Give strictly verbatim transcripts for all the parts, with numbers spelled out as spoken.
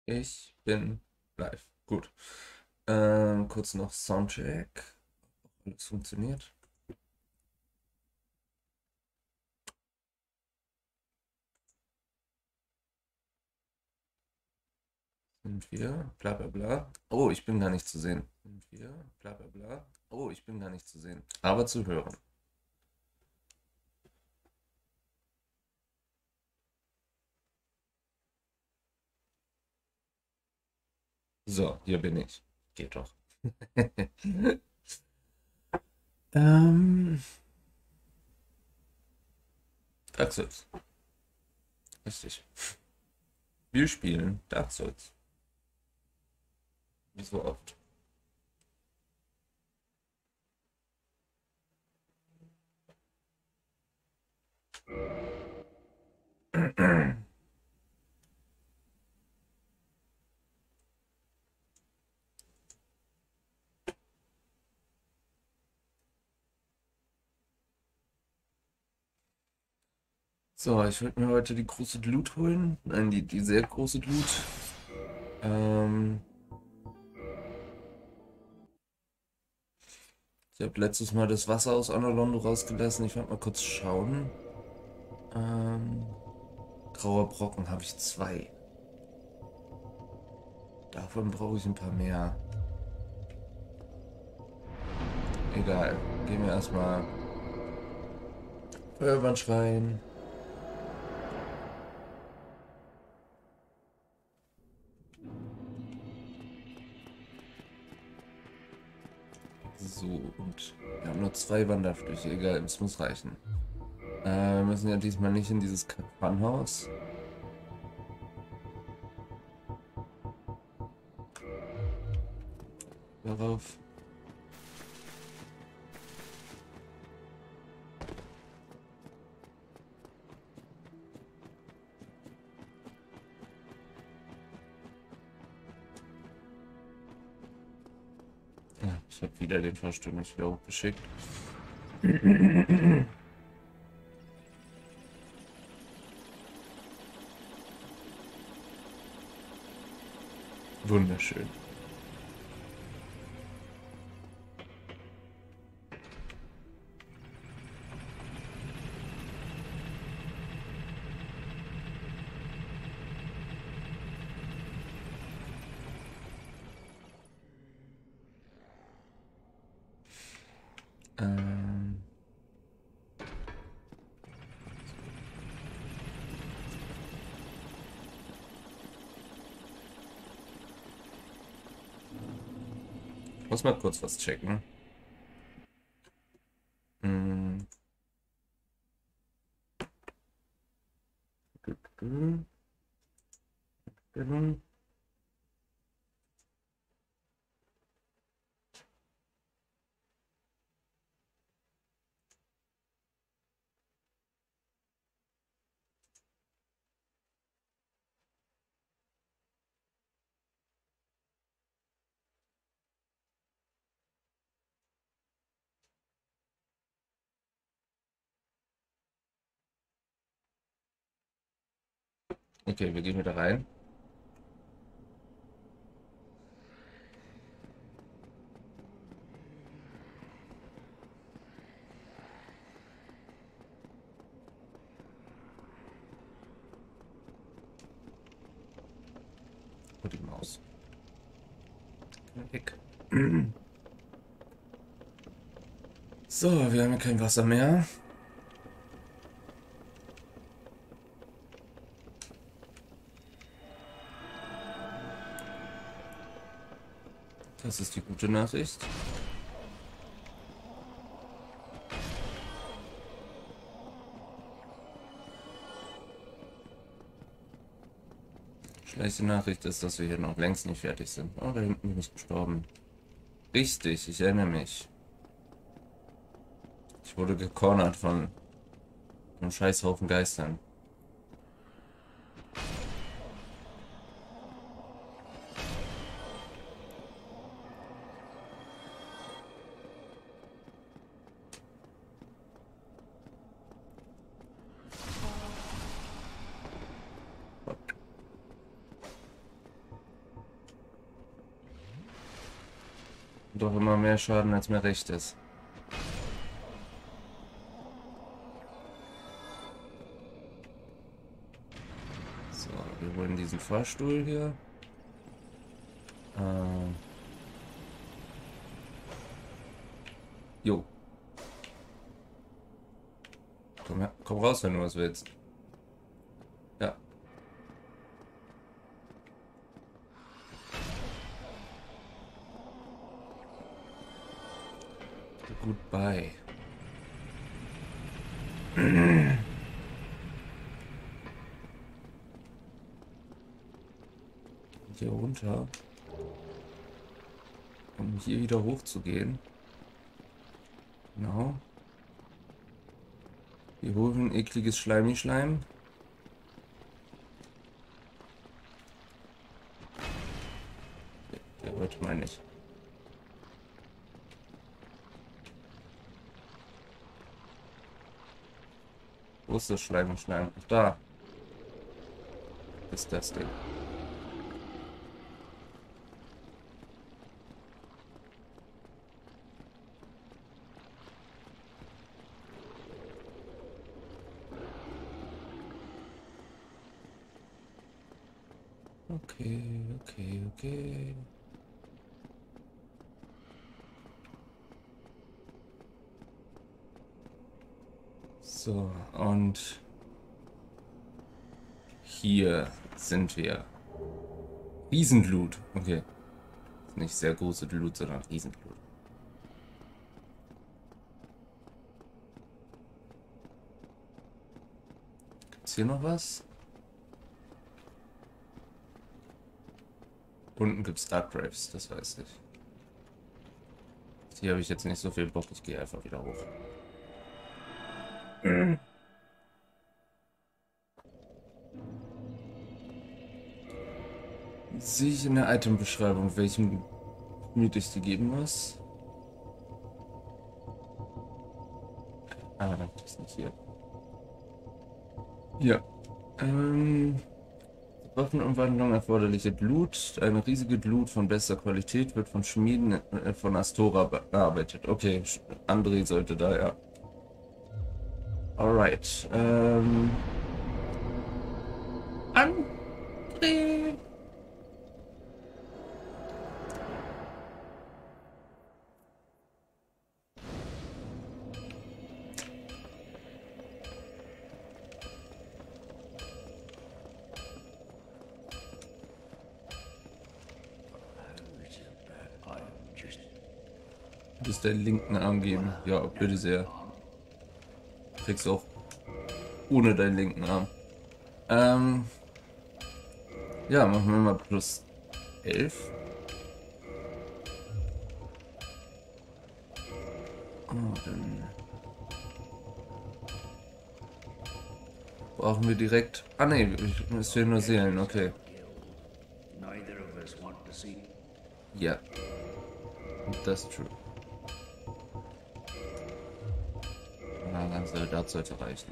Ich bin live. Gut. Ähm, kurz noch Soundcheck. Alles funktioniert. Sind wir? Bla bla bla. Oh, ich bin gar nicht zu sehen. Sind wir? Bla bla bla. Oh, ich bin gar nicht zu sehen. Aber zu hören. So, hier bin ich. Geht doch. ähm, Dark Souls. Richtig. Wir spielen Dark Souls. Wie so oft. So, ich wollte mir heute die große Glut holen. Nein, die, die sehr große Glut. Ähm, Ich habe letztes Mal das Wasser aus Anolondo rausgelassen. Ich wollte mal kurz schauen. Ähm, Grauer Brocken habe ich zwei. Davon brauche ich ein paar mehr. Egal. Gehen wir erstmal Feuerwandschrein. So, und wir haben nur zwei Wanderflüche. Egal, es muss reichen. Äh, wir müssen ja diesmal nicht in dieses Funhaus. Darauf. Ja, ich habe wieder den Fahrstuhl nicht wieder hochgeschickt. Wunderschön. Ähm, ich muss mal kurz was checken. Hm. Okay, wir gehen wieder rein. Und die Maus. Weg. So, wir haben ja kein Wasser mehr. Das ist die gute Nachricht. Schlechte Nachricht ist, dass wir hier noch längst nicht fertig sind. Oh, da hinten bin ich gestorben. Richtig, ich erinnere mich. Ich wurde gecornert von einem Scheißhaufen Geistern. Doch immer mehr Schaden, als mir recht ist. So, wir holen diesen Fahrstuhl hier. Äh. Jo. Komm, her, komm raus, wenn du was willst. Ja. Goodbye. Hier runter. Um hier wieder hoch zu gehen. Genau. Wir holen ekliges Schleimi-Schleim. Der wollte mal nicht. Wo ist das Schleimi-Schleim? Ach, da. Ist das Ding. Okay, okay, okay. So, und hier sind wir. Riesenglut. Okay. Nicht sehr große Glut, sondern Riesenglut. Gibt's hier noch was? Unten gibt's Dark Graves, das weiß ich. Hier habe ich jetzt nicht so viel Bock, ich gehe einfach wieder hoch. Sehe ich in der Item-Beschreibung, welchen Myth ich dir geben muss? Ah, das ist nicht hier. Ja. Ähm, Waffenumwandlung erforderliche Glut. Eine riesige Glut von bester Qualität wird von Schmieden äh, von Astora bearbeitet. Okay, André sollte da, ja. Alright. Ähm. André! Du musst deinen linken Arm geben. Ja, bitte sehr. Kriegst auch ohne deinen linken Arm. Ähm. Ja, machen wir mal plus elf. Oh, dann brauchen wir direkt. Ah ne, es fehlen nur Seelen, okay. Ja, das ist true. Na, ein Soldat sollte reichen.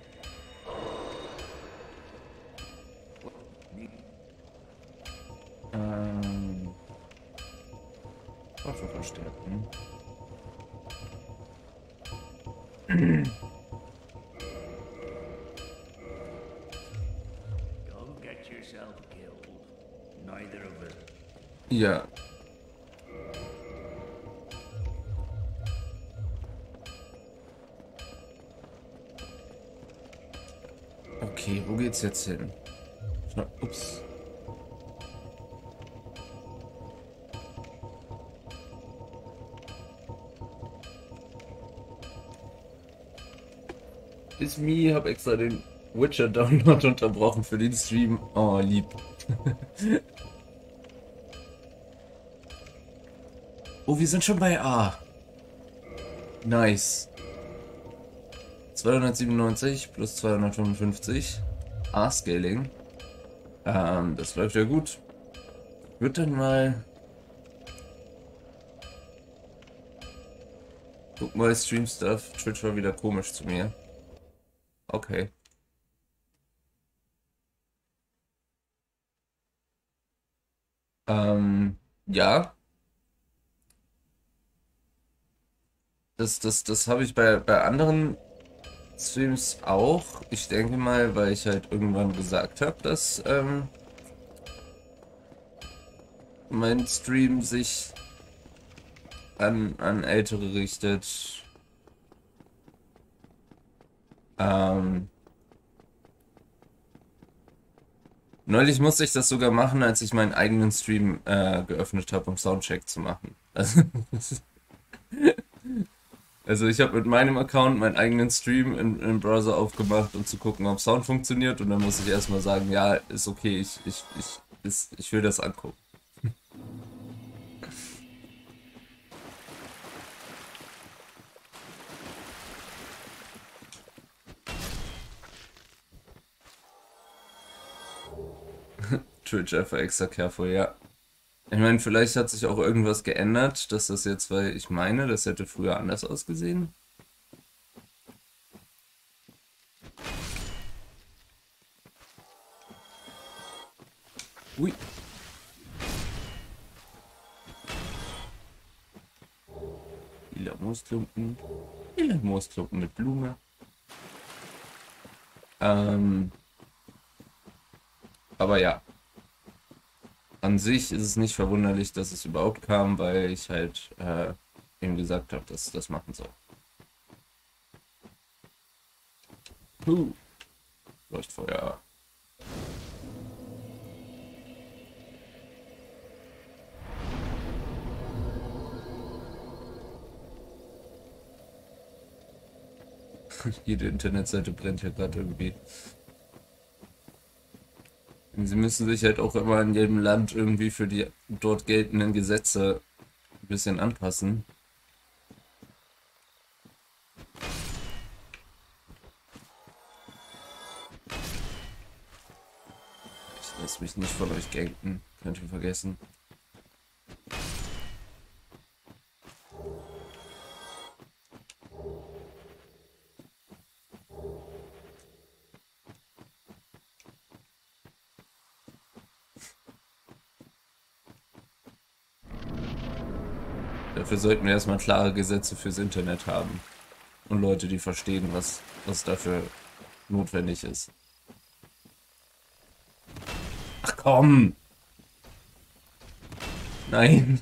Ähm. Waffe verstärken. Ja. Okay, wo geht's jetzt hin? Ups. Ist me, hab extra den Witcher Download unterbrochen für den Stream. Oh, lieb. Oh, wir sind schon bei A. Nice. zweihundertsiebenundneunzig plus zweihundertfünfundfünfzig. A-Scaling. Ähm, das läuft ja gut. Wird dann mal... Guck mal, Stream Stuff. Twitch war wieder komisch zu mir. Okay. Ähm, ja. Das, das, das habe ich bei, bei anderen Streams auch. Ich denke mal, weil ich halt irgendwann gesagt habe, dass ähm, mein Stream sich an, an Ältere richtet. Ähm, neulich musste ich das sogar machen, als ich meinen eigenen Stream äh, geöffnet habe, um Soundcheck zu machen. Also, also ich habe mit meinem Account meinen eigenen Stream in, im Browser aufgemacht, um zu gucken, ob Sound funktioniert. Und dann muss ich erstmal sagen, ja, ist okay, ich, ich, ich, ist, ich will das angucken. Twitch einfach extra careful, ja. Ich meine, vielleicht hat sich auch irgendwas geändert, dass das jetzt, weil ich meine, das hätte früher anders ausgesehen. Ui. Lila Moosklumpen. Lila Moosklumpen mit Blume. Ähm, aber ja. An sich ist es nicht verwunderlich, dass es überhaupt kam, weil ich halt äh, ihm gesagt habe, dass ich das machen soll. Huh. Leuchtfeuer. Jede Internetseite brennt ja gerade irgendwie. Sie müssen sich halt auch immer in jedem Land irgendwie für die dort geltenden Gesetze ein bisschen anpassen. Ich lasse mich nicht von euch ganken. Könnt ihr vergessen. Dafür sollten wir erstmal klare Gesetze fürs Internet haben. Und Leute, die verstehen, was, was dafür notwendig ist. Ach komm! Nein!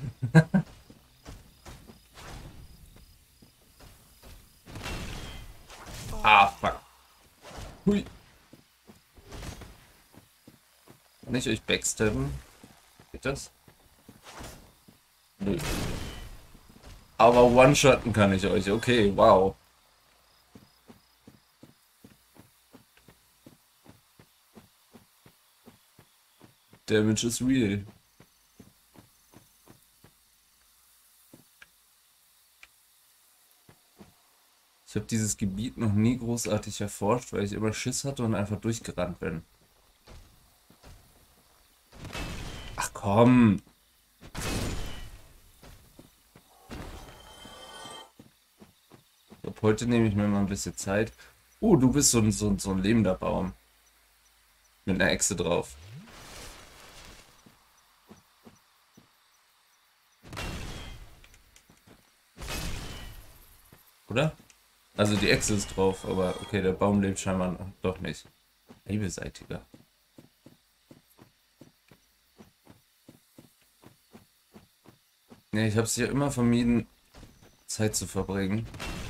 Ah, fuck. Hui. Kann ich euch backstabben? Geht das? Nö. Aber one-shotten kann ich euch. Okay, wow. Damage is real. Ich habe dieses Gebiet noch nie großartig erforscht, weil ich immer Schiss hatte und einfach durchgerannt bin. Ach komm! Ab heute nehme ich mir mal ein bisschen Zeit. Oh, du bist so ein, so, ein- so ein lebender Baum. Mit einer Echse drauf. Oder? Also die Echse ist drauf, aber okay, der Baum lebt scheinbar doch nicht. Hebeseitiger. Ne, ich habe es ja immer vermieden, Zeit zu verbringen.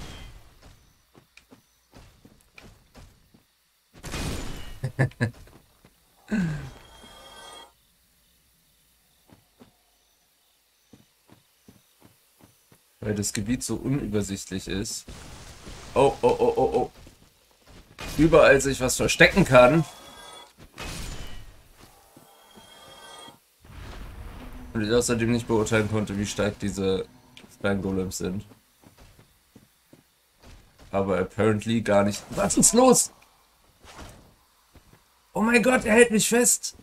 Weil das Gebiet so unübersichtlich ist. Oh, oh, oh, oh, oh. Überall sich was verstecken kann. Und ich außerdem nicht beurteilen konnte, wie stark diese Spine-Golems sind. Aber apparently gar nicht. Was ist los? Oh mein Gott, er hält mich fest.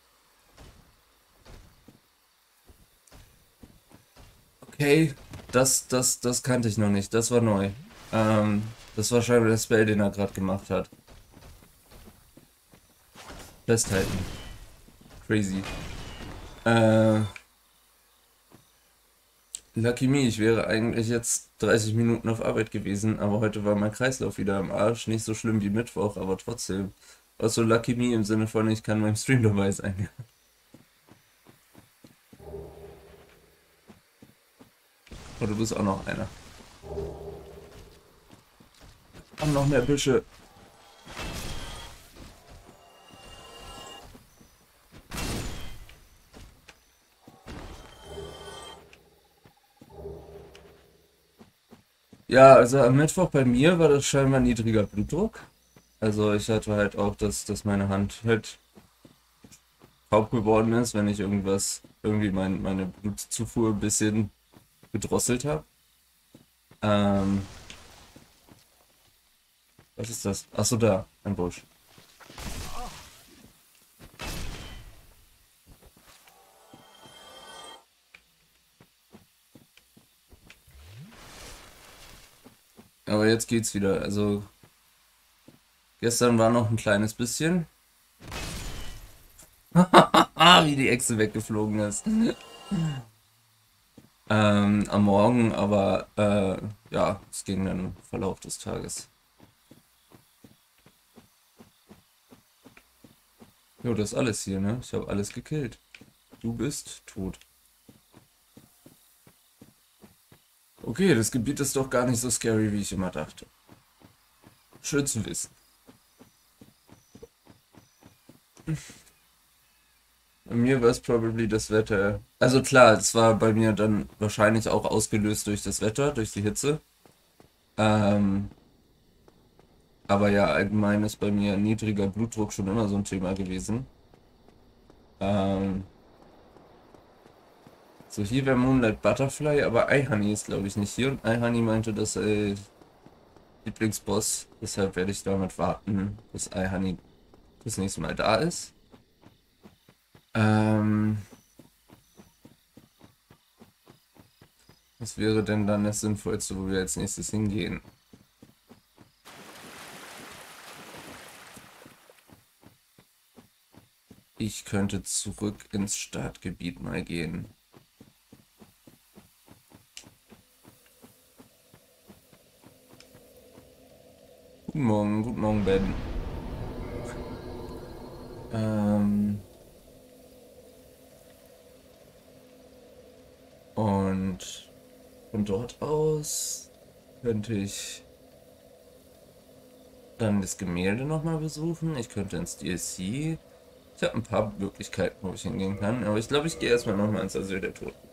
Okay, das, das, das kannte ich noch nicht. Das war neu. Ähm, das war scheinbar der Spell, den er gerade gemacht hat. Festhalten. Crazy. Äh, Lucky me, ich wäre eigentlich jetzt dreißig Minuten auf Arbeit gewesen, aber heute war mein Kreislauf wieder am Arsch. Nicht so schlimm wie Mittwoch, aber trotzdem. Also Lucky me im Sinne von, ich kann beim Stream dabei sein. Oh, du bist auch noch einer. Haben noch mehr Büsche. Ja, also am Mittwoch bei mir war das scheinbar niedriger Blutdruck. Also ich hatte halt auch, dass, dass meine Hand halt taub geworden ist, wenn ich irgendwas, irgendwie mein, meine Blutzufuhr ein bisschen gedrosselt habe. Ähm, was ist das? Achso, da, ein Busch. Aber jetzt geht's wieder. Also gestern war noch ein kleines bisschen. Wie die Echse weggeflogen ist. Ähm, am Morgen, aber äh, ja, es ging dann im Verlauf des Tages. Jo, das ist alles hier, ne? Ich habe alles gekillt. Du bist tot. Okay, das Gebiet ist doch gar nicht so scary, wie ich immer dachte. Schön zu wissen. Bei mir war es probably das Wetter. Also klar, es war bei mir dann wahrscheinlich auch ausgelöst durch das Wetter, durch die Hitze. Ähm, aber ja, allgemein ist bei mir niedriger Blutdruck schon immer so ein Thema gewesen. Ähm, so hier wäre Moonlight Butterfly, aber iHoney ist glaube ich nicht hier. Und iHoney meinte, dass äh, Lieblingsboss, deshalb werde ich damit warten, bis iHoney das nächste Mal da ist. Ähm, was wäre denn dann das Sinnvollste, wo wir als nächstes hingehen? Ich könnte zurück ins Startgebiet mal gehen. Guten Morgen, guten Morgen, Ben. Ähm und von dort aus könnte ich dann das Gemälde nochmal besuchen. Ich könnte ins D L C. Ich habe ein paar Möglichkeiten, wo ich hingehen kann, aber ich glaube, ich gehe erstmal nochmal ins Asyl der Toten.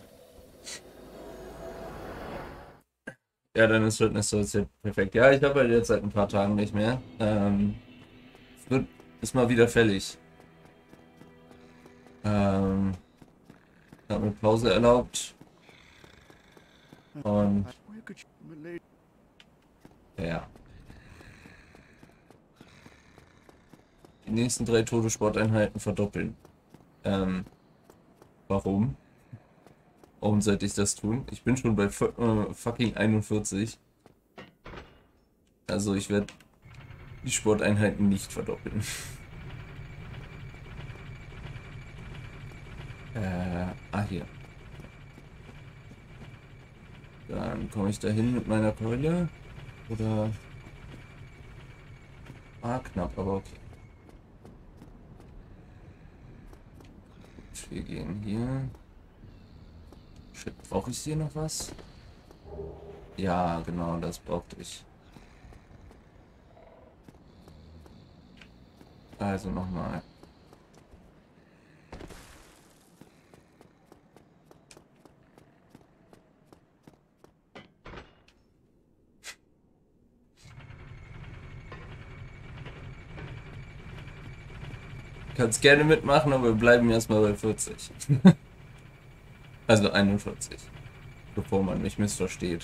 Ja, dann ist Fitness Social perfekt. Ja, ich habe halt jetzt seit ein paar Tagen nicht mehr. Ähm, es wird, ist mal wieder fällig. Ähm, habe mir Pause erlaubt und ja, die nächsten drei Todesporteinheiten verdoppeln. Ähm, warum? Warum sollte ich das tun? Ich bin schon bei fu- äh, fucking einundvierzig. Also ich werde die Sporteinheiten nicht verdoppeln. Äh, ah hier. Dann komme ich da hin mit meiner Keule. Oder... Ah, knapp, aber okay. Gut, wir gehen hier. Shit, brauche ich hier noch was? Ja, genau, das brauchte ich. Also nochmal. Kannst gerne mitmachen, aber wir bleiben erstmal bei vierzig. Also einundvierzig. Bevor man mich missversteht.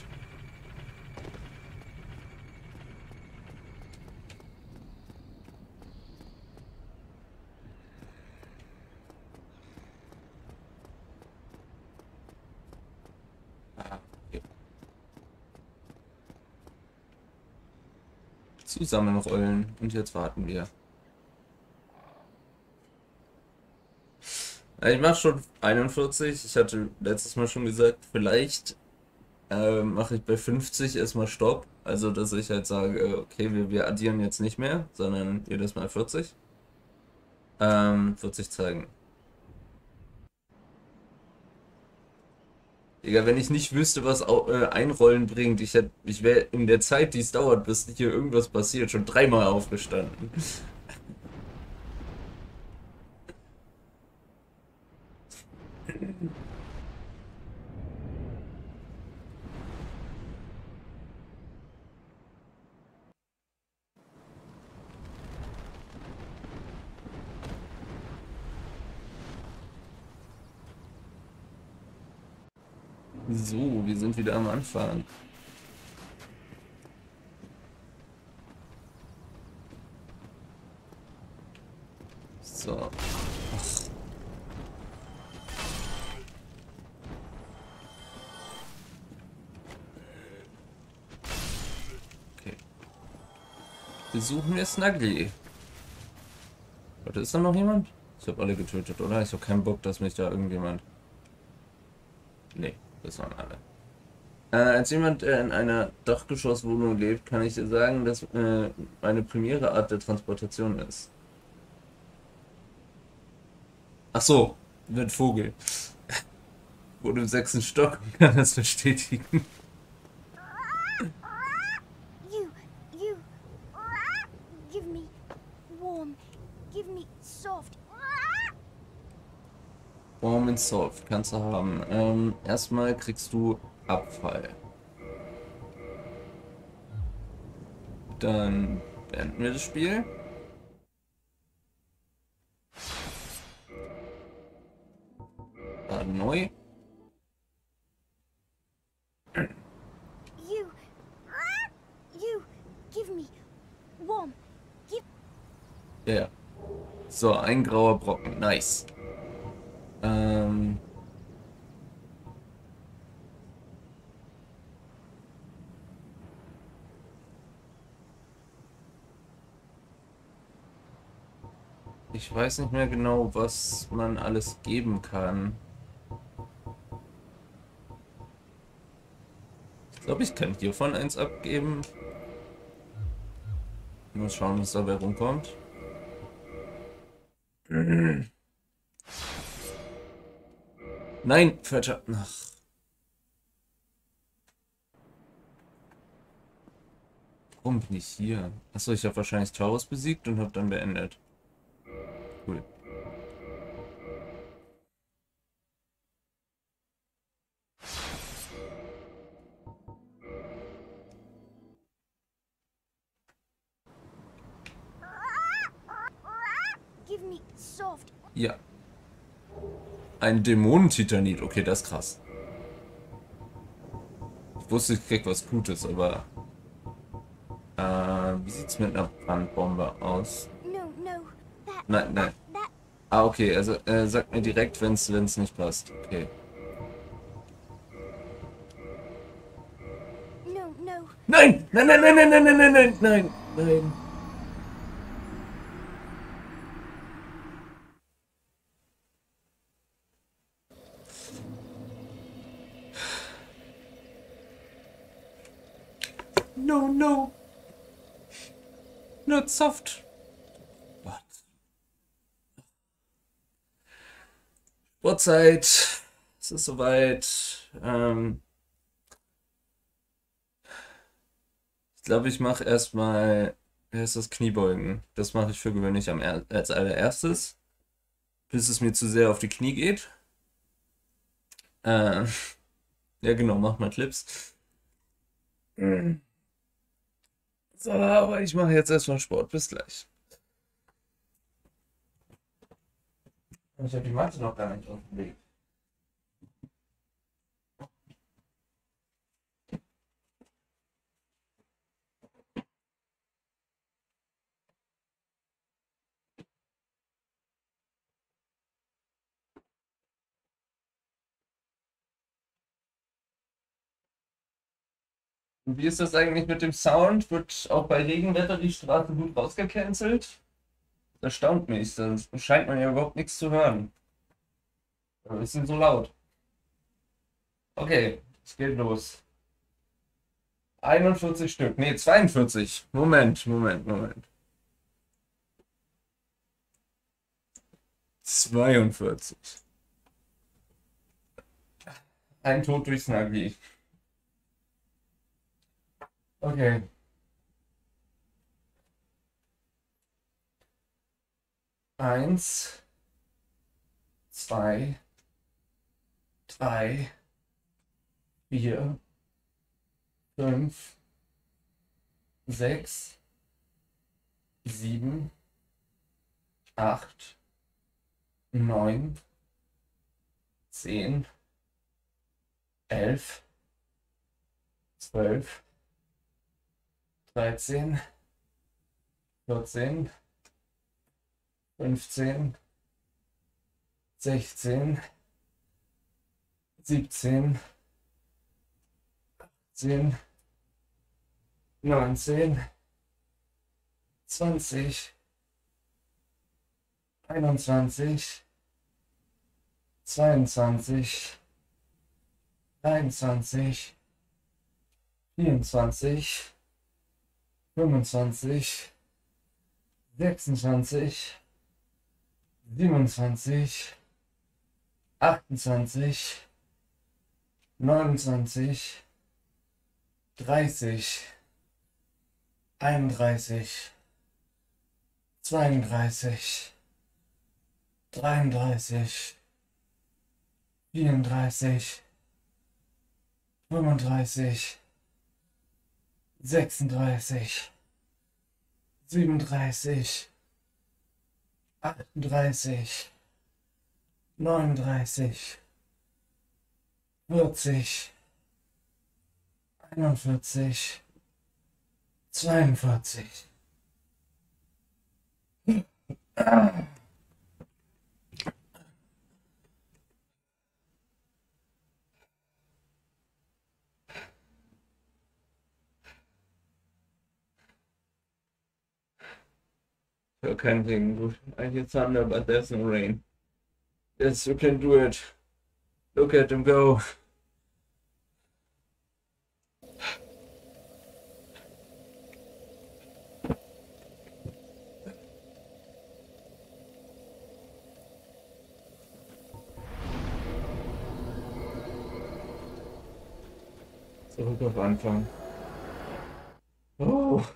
Ah, okay. Zusammenrollen. Und jetzt warten wir. Ja, ich mache schon einundvierzig. Ich hatte letztes Mal schon gesagt, vielleicht ähm, mache ich bei fünfzig erstmal Stopp. Also, dass ich halt sage, okay, wir, wir addieren jetzt nicht mehr, sondern jedes Mal vierzig. Ähm, vierzig zeigen. Digga, wenn ich nicht wüsste, was au- äh, Einrollen bringt, ich hätte, ich wäre in der Zeit, die es dauert, bis hier irgendwas passiert, schon dreimal aufgestanden. So, wir sind wieder am Anfang. So. Okay. Besuchen wir Snuggly. Warte, ist da noch jemand? Ich habe alle getötet, oder? Ich habe keinen Bock, dass mich da irgendjemand. Nee, das waren alle. Äh, als jemand, der in einer Dachgeschosswohnung lebt, kann ich dir sagen, dass äh, meine primäre Art der Transportation ist. Ach so, mit Vogel. Wohnt im sechsten Stock und kann das bestätigen. You, you, give me warm, give me soft. Warm and soft kannst du haben. Ähm, erstmal kriegst du Abfall. Dann beenden wir das Spiel. Laden neu. You, you, give me warm, give. Ja. So, ein grauer Brocken. Nice. Ähm. Ich weiß nicht mehr genau, was man alles geben kann. Ich glaube, ich kann hiervon eins abgeben. Mal schauen, was dabei rumkommt. Nein, falscher. Ach, warum bin ich hier? Achso, ich habe wahrscheinlich Taurus besiegt und habe dann beendet. Cool. Give me soft. Ja. Ein Dämonentitanit. Okay, das ist krass. Ich wusste, ich krieg was Gutes, aber. Äh, wie sieht's mit einer Brandbombe aus? No, no, that, Nein, nein. that. Ah, okay, also äh, sagt mir direkt, wenn es nicht passt. Okay. No, no. Nein! Nein, nein, nein, nein, nein, nein, nein, nein, nein, nein. No, no. Not soft. What? Uhrzeit. Es ist soweit. Ähm, ich glaube, ich mache erstmal. Wie heißt das? Kniebeugen. Das mache ich für gewöhnlich am er als allererstes. Bis es mir zu sehr auf die Knie geht. Äh, ja, genau, mach mal Clips. Mm. So, aber ich mache jetzt erstmal Sport. Bis gleich. Ich habe die Matte noch gar nicht aufgelegt. Und wie ist das eigentlich mit dem Sound? Wird auch bei Regenwetter die Straße gut rausgecancelt? Das erstaunt mich. Da scheint man ja überhaupt nichts zu hören. Aber ist denn so laut? Okay, es geht los. einundvierzig Stück. Nee, zweiundvierzig. Moment, Moment, Moment. zweiundvierzig. Ein Tod durch Snuggy. Okay. Eins, zwei, drei, vier, fünf, sechs, sieben, acht, neun, zehn, elf, zwölf, dreizehn, vierzehn, fünfzehn, sechzehn, siebzehn, achtzehn, neunzehn, zwanzig, einundzwanzig, zweiundzwanzig, dreiundzwanzig, vierundzwanzig, fünfundzwanzig, sechsundzwanzig, siebenundzwanzig, achtundzwanzig, neunundzwanzig, dreißig, einunddreißig, zweiunddreißig, dreiunddreißig, vierunddreißig, fünfunddreißig, sechsunddreißig, siebenunddreißig, achtunddreißig, neununddreißig, vierzig, einundvierzig, zweiundvierzig. Ja, kein Ding, gut. I hear thunder, but there's no rain. Yes, you can do it. Look at him go. Zurück auf Anfang. Oh.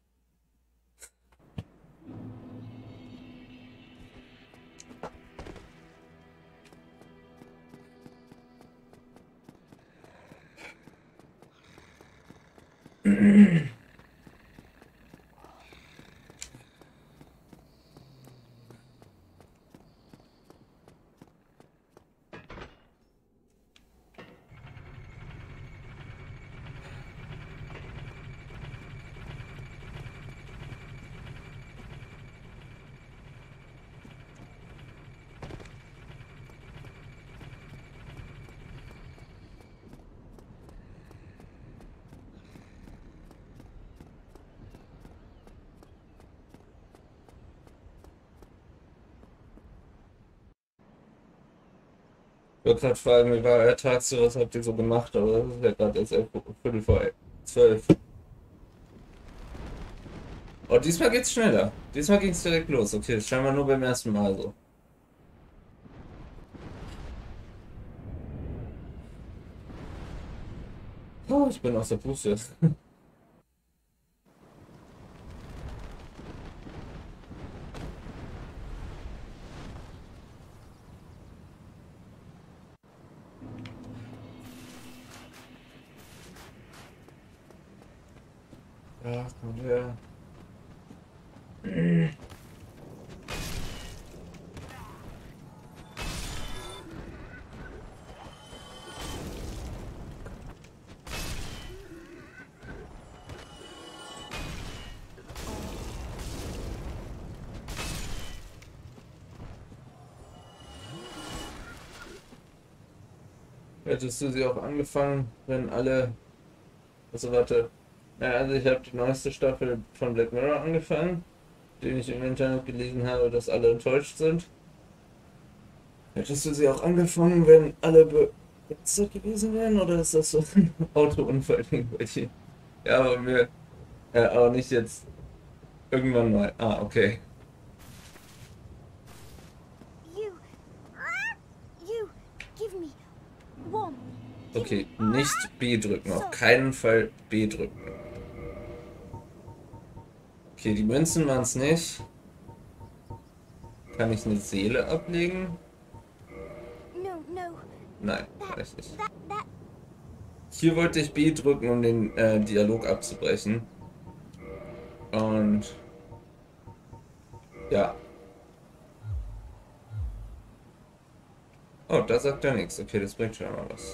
Ich wollte gerade fragen, wie war euer Tag so, was habt ihr so gemacht, aber das ist ja gerade erst elf, Viertel vor zwölf. Oh, diesmal geht's schneller. Diesmal ging's direkt los. Okay, das scheinbar nur beim ersten Mal so. Oh, ich bin aus der Puste. Ja, kommt her. Hättest du sie auch angefangen, wenn alle... Also warte. Ja, also ich habe die neueste Staffel von Black Mirror angefangen, den ich im Internet gelesen habe, dass alle enttäuscht sind. Hättest du sie auch angefangen, wenn alle begeistert gewesen wären, oder ist das so ein Autounfall-Ding bei dir? Ja, aber wir, äh, aber nicht jetzt irgendwann mal. Ah, okay. You. You. Give me one. Give me Okay, nicht B drücken, auf soft. keinen Fall B drücken. Okay, die Münzen waren es nicht. Kann ich eine Seele ablegen? No, no. Nein, That. kann ich nicht. That. That. Hier wollte ich B drücken, um den äh, Dialog abzubrechen. Und ja. Oh, da sagt er nichts. Okay, das bringt schon mal was.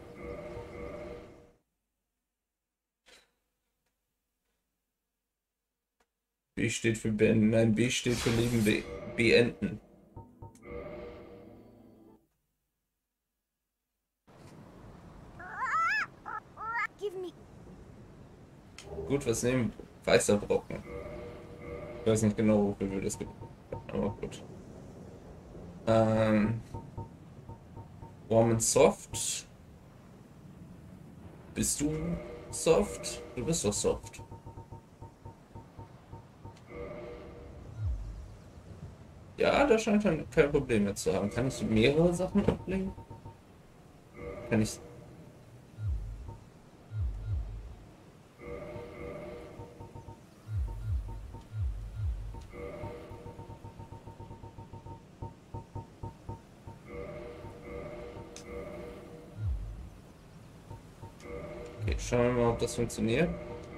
B steht für beenden. Nein, B steht für Leben be beenden. Give me. Gut, was nehmen? Weißer Brocken. Ich weiß nicht genau, wofür wir das gibt. Aber gut. Ähm, warm and soft. Bist du soft? Du bist doch soft. Ja, da scheint er kein Problem mit zu haben. Kann ich mehrere Sachen ablegen? Kann ich. Okay, schauen wir mal, ob das funktioniert.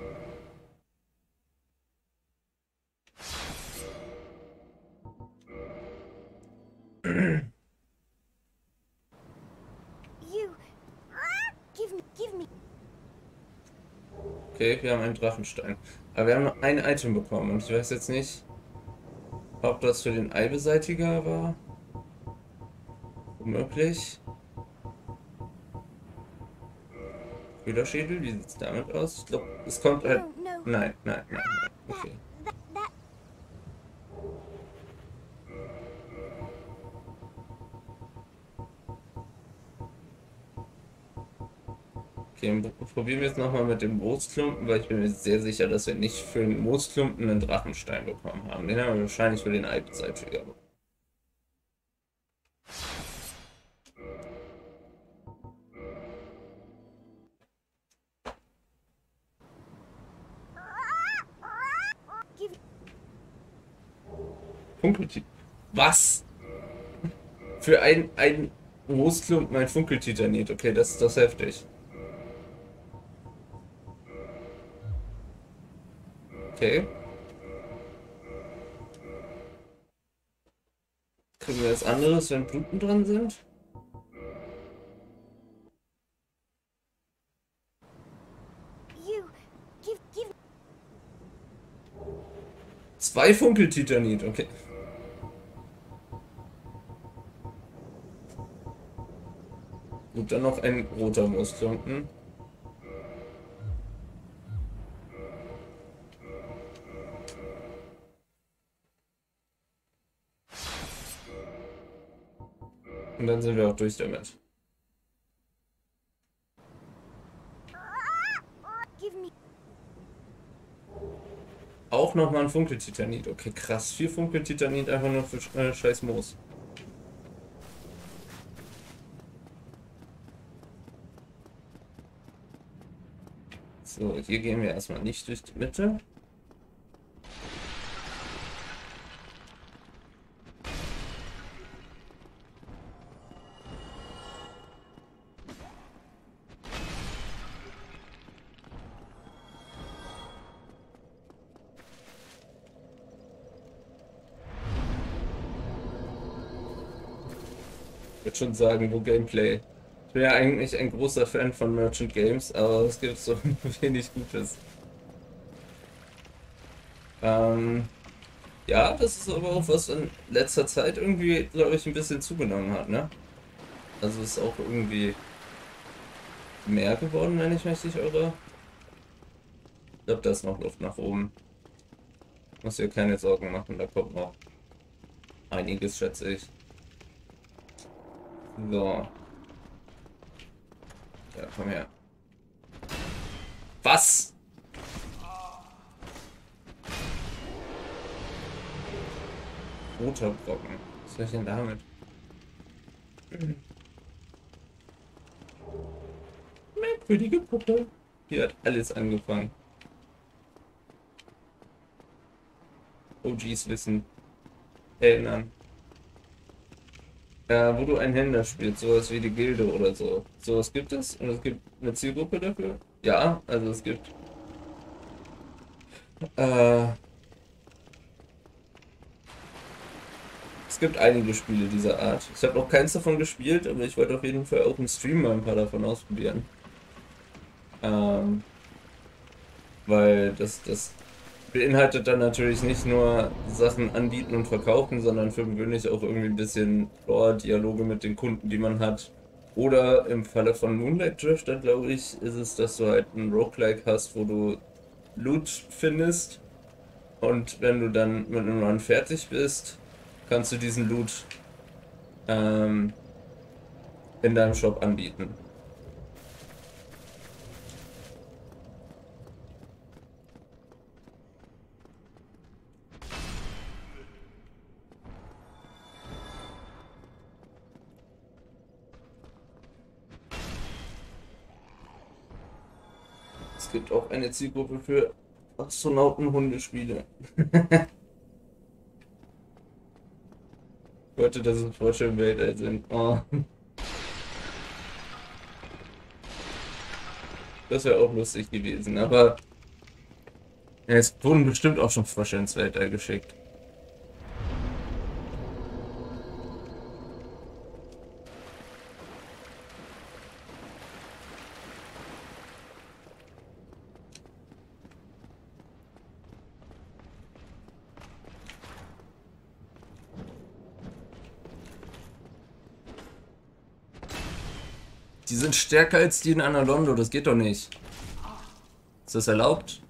You. Give me. Give me. Okay, wir haben einen Drachenstein. Aber wir haben nur ein Item bekommen und ich weiß jetzt nicht, ob das für den Eibeseitiger war. Womöglich. Köderschädel, wie sieht es damit aus? Ich glaube, es kommt halt. No, no. Nein, nein, nein, nein. That. Okay. That. That. Okay, dann probieren wir jetzt nochmal mit dem Moosklumpen, weil ich bin mir sehr sicher, dass wir nicht für den Moosklumpen einen Drachenstein bekommen haben. Den haben wir wahrscheinlich für den Eibeseitiger bekommen. Give. Funkeltitanit. Was? Für ein, ein Moosklumpen ein Funkeltitanit. Okay, das ist das heftig. Okay. Kriegen wir was anderes, wenn Bluten dran sind? You. Give. Give. Zwei Funkeltitanit, okay. Gut, dann noch ein roter Moosklumpen. Und dann sind wir auch durch damit. Give me. Auch nochmal ein Funkeltitanit. Okay, krass. Vier Funkeltitanit einfach nur für äh, scheiß Moos. So, hier gehen wir erstmal nicht durch die Mitte. Ich würde schon sagen, wo Gameplay. Ich bin ja eigentlich ein großer Fan von Merchant Games, aber es gibt so wenig Gutes. Ähm, ja, das ist aber auch was in letzter Zeit irgendwie, glaube ich, ein bisschen zugenommen hat, ne? Also ist auch irgendwie mehr geworden, wenn ich mich nicht irre. Ich glaube, da ist noch Luft nach oben. Muss dir keine Sorgen machen, da kommt noch einiges, schätze ich. So. Ja, komm her. Was? Roter Brocken. Was soll ich denn damit? Merkwürdige Puppe. Hier hat alles angefangen. O Gs wissen. Erinnern. Ja, wo du einen Händler spielst, sowas wie die Gilde oder so. Sowas gibt es und es gibt eine Zielgruppe dafür. Ja, also es gibt. Äh, es gibt einige Spiele dieser Art. Ich habe noch keins davon gespielt, aber ich wollte auf jeden Fall auch im Stream mal ein paar davon ausprobieren. Ähm, weil das, das beinhaltet dann natürlich nicht nur Sachen anbieten und verkaufen, sondern für gewöhnlich auch irgendwie ein bisschen Lore-Dialoge mit den Kunden, die man hat. Oder im Falle von Moonlight Drifter, glaube ich, ist es, dass du halt ein Roguelike hast, wo du Loot findest und wenn du dann mit einem Run fertig bist, kannst du diesen Loot ähm, in deinem Shop anbieten. Es gibt auch eine Zielgruppe für Astronauten-Hundespiele. Ich wollte, dass es Frösche im Weltall sind. Oh. Das wäre auch lustig gewesen, aber ja, es wurden bestimmt auch schon Frösche ins Weltall geschickt. Die sind stärker als die in Analondo, das geht doch nicht. Ist das erlaubt?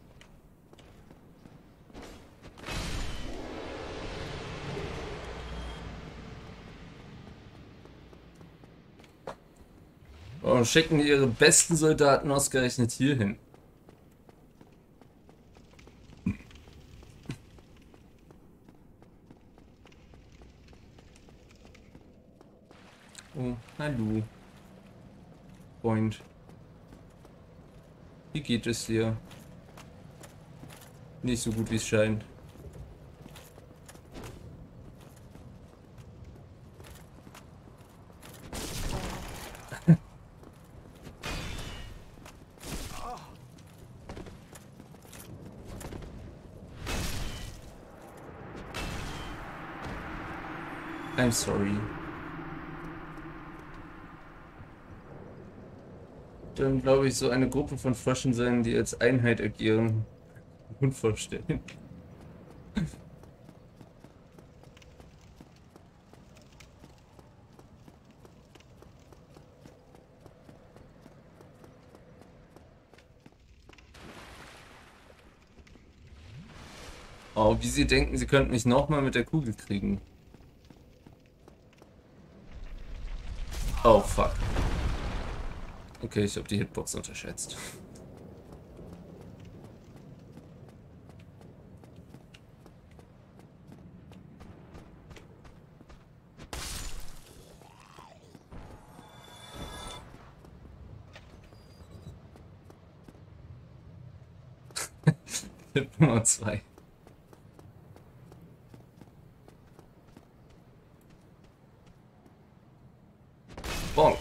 Warum schicken die ihre besten Soldaten ausgerechnet hier hin? Oh, hallo. Freund. Wie geht es dir? Nicht so gut, wie es scheint. I'm sorry. Dann glaube ich, so eine Gruppe von Fröschen sein, die als Einheit agieren. Unvorstellbar. Oh, wie sie denken, sie könnten mich nochmal mit der Kugel kriegen. Oh, fuck. Okay, ich habe die Hitbox unterschätzt. Tipp Nummer zwei. Bonk.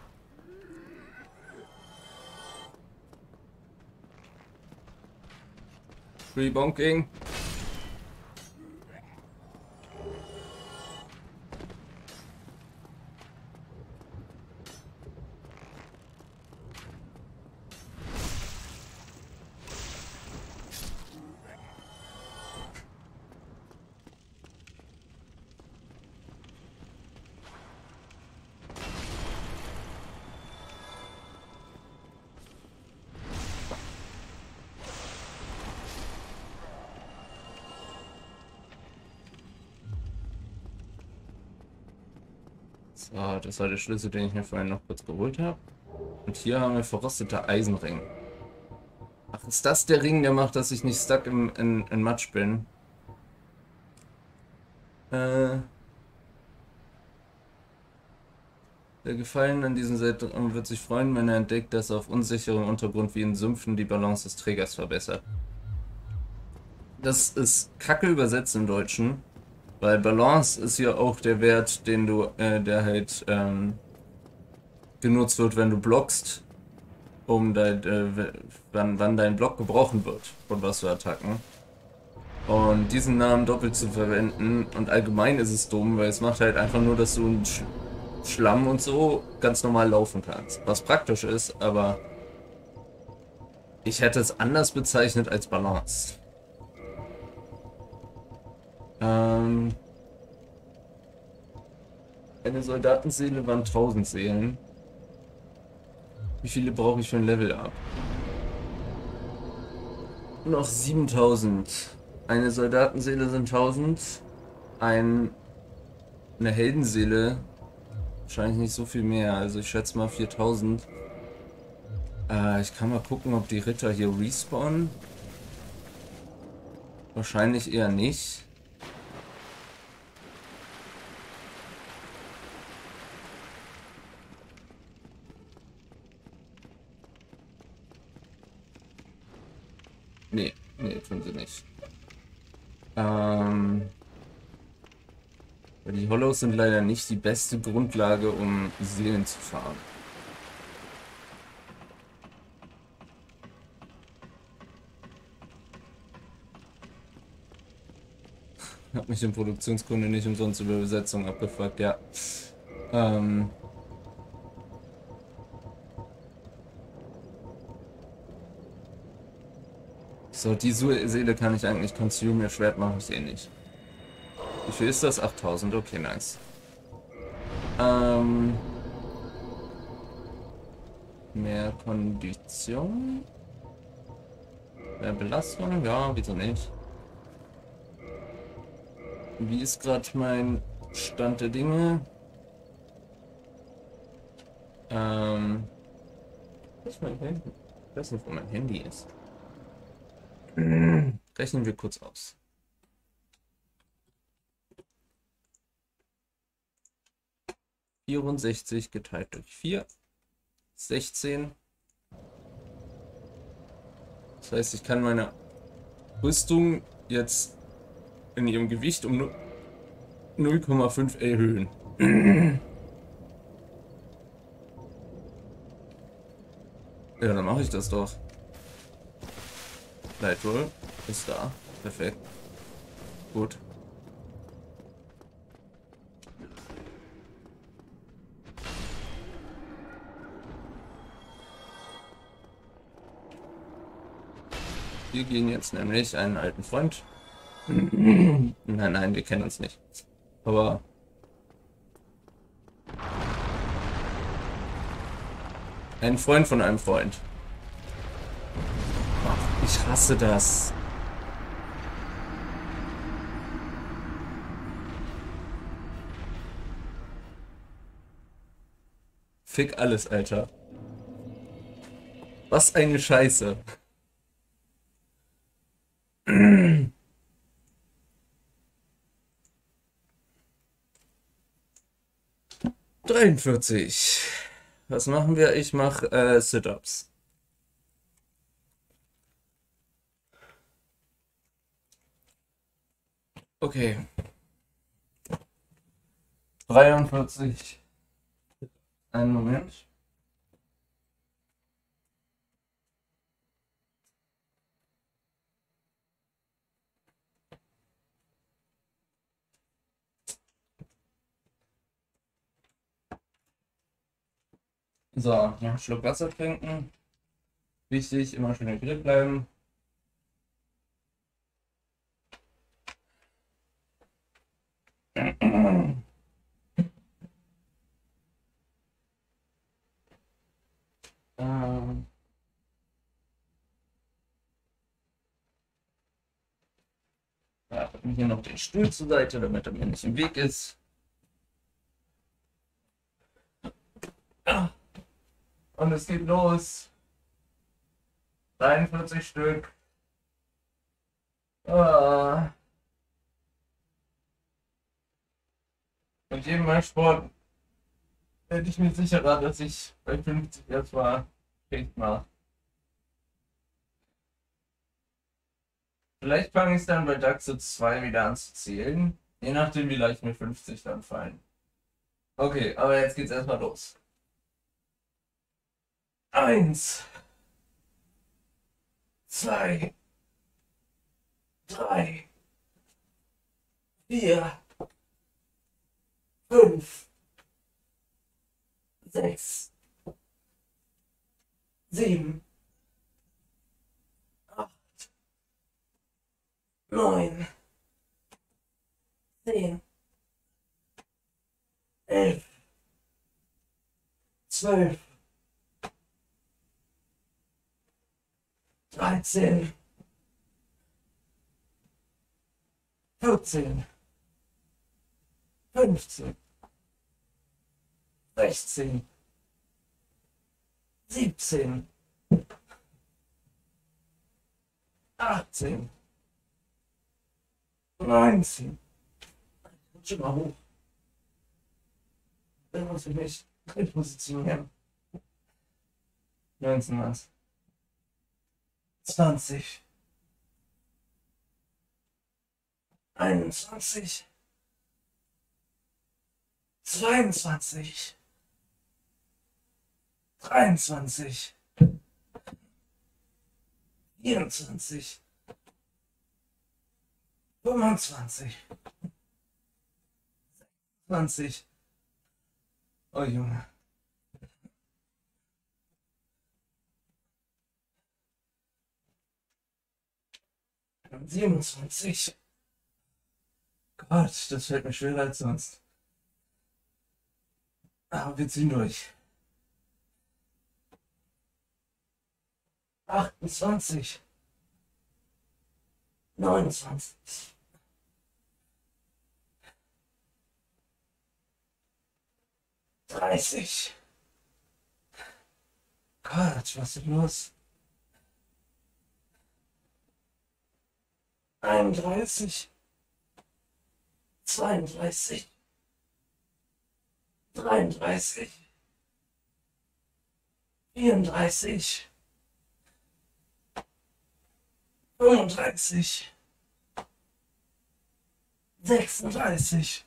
Free bonking. So, das war der Schlüssel, den ich mir vorhin noch kurz geholt habe. Und hier haben wir verrosteter Eisenring. Ach, ist das der Ring, der macht, dass ich nicht stuck im, in, in Matsch bin? Äh, der Gefallen an diesem Seiten wird sich freuen, wenn er entdeckt, dass auf unsicherem Untergrund wie in Sümpfen die Balance des Trägers verbessert. Das ist kacke übersetzt im Deutschen, weil Balance ist ja auch der Wert, den du, äh, der halt ähm, genutzt wird, wenn du blockst, um dein, äh, wann, wann dein Block gebrochen wird von was für Attacken. Und diesen Namen doppelt zu verwenden und allgemein ist es dumm, weil es macht halt einfach nur, dass du einen Sch Schlamm und so ganz normal laufen kannst. Was praktisch ist, aber ich hätte es anders bezeichnet als Balance. Ähm, eine Soldatenseele waren tausend Seelen. Wie viele brauche ich für ein Level up? Noch siebentausend. Eine Soldatenseele sind tausend. Ein, eine Heldenseele wahrscheinlich nicht so viel mehr. Also ich schätze mal viertausend. Äh, ich kann mal gucken, ob die Ritter hier respawnen. Wahrscheinlich eher nicht. Nee, nee, tun sie nicht. Ähm, die Hollows sind leider nicht die beste Grundlage, um Seelen zu farmen. Hab mich im Produktionskunde nicht umsonst über Übersetzung abgefragt, ja. Ähm. So, die Seele kann ich eigentlich consume, ihr Schwert mache ich eh nicht. Wie viel ist das? achttausend, okay, nice. Ähm. Mehr Kondition. Mehr Belastung, ja, wieso nicht? Wie ist gerade mein Stand der Dinge? Ähm. Was ist mein Handy? Ich weiß nicht, wo mein Handy ist. Rechnen wir kurz aus. vierundsechzig geteilt durch vier. sechzehn. Das heißt, ich kann meine Rüstung jetzt in ihrem Gewicht um null Komma fünf erhöhen. Ja, dann mache ich das doch. Lightroll ist da. Perfekt. Gut. Wir gehen jetzt nämlich einen alten Freund. Nein, nein, wir kennen uns nicht. Aber ein Freund von einem Freund. Ach, ich hasse das. Fick alles, Alter. Was eine Scheiße. dreiundvierzig. Was machen wir? Ich mache äh, Sit-Ups. Okay. dreiundvierzig. Einen Moment. So, noch einen Schluck Wasser trinken. Wichtig, immer schön hydriert bleiben. Ähm. Ja, hier noch den Stuhl zur Seite, damit er mir nicht im Weg ist. Und es geht los. dreiundvierzig Stück. Ah. Und jedem Mal Sport bin ich mir sicherer, dass ich bei fünfzig erstmal Schicht mache. Vielleicht fange ich dann bei DAXE zwei wieder an zu zählen. Je nachdem, wie leicht mir fünfzig dann fallen. Okay, aber jetzt geht's erstmal los. Eins, zwei, drei, vier, fünf, sechs, sieben, acht, neun, zehn, elf, zwölf, dreizehn, vierzehn, fünfzehn, sechzehn, siebzehn, achtzehn, neunzehn. Schon mal hoch. Dann muss ich mich repositionieren. neunzehn was. zwanzig. einundzwanzig. zweiundzwanzig. dreiundzwanzig. vierundzwanzig. fünfundzwanzig. zwanzig. Oh Junge. siebenundzwanzig. Gott, das fällt mir schwerer als sonst. Aber wir ziehen durch. achtundzwanzig. neunundzwanzig. dreißig. Gott, was ist los? einunddreißig. zweiunddreißig. dreiunddreißig. vierunddreißig. fünfunddreißig. sechsunddreißig.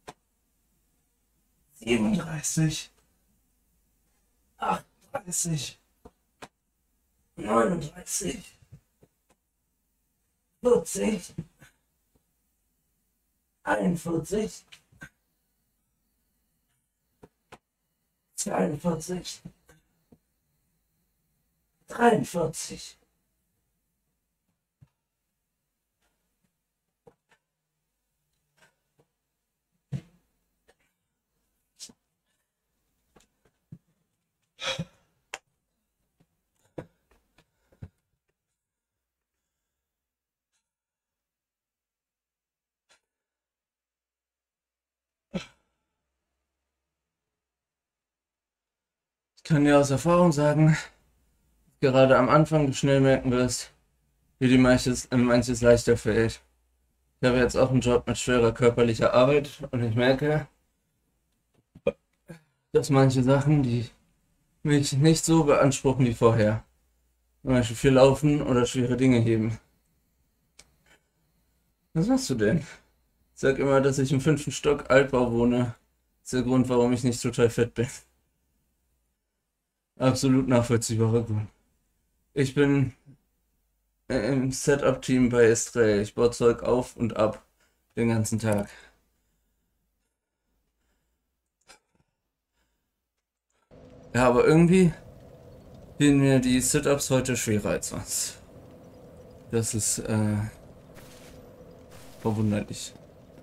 siebenunddreißig. achtunddreißig. neununddreißig. vierzig. einundvierzig. zweiundvierzig. dreiundvierzig. Ich kann dir aus Erfahrung sagen, gerade am Anfang du schnell merken wirst, wie dir manches, manches leichter fällt. Ich habe jetzt auch einen Job mit schwerer körperlicher Arbeit und ich merke, dass manche Sachen, die mich nicht so beanspruchen wie vorher. Zum Beispiel viel laufen oder schwere Dinge heben. Was machst du denn? Ich sag immer, dass ich im fünften Stock Altbau wohne. Das ist der Grund, warum ich nicht total fett bin. Absolut nachvollziehbarer Grund. Ich bin im Setup-Team bei Estrell. Ich baue Zeug auf und ab den ganzen Tag. Ja, aber irgendwie gehen mir die Sit-Ups heute schwerer als sonst. Das ist äh, verwunderlich.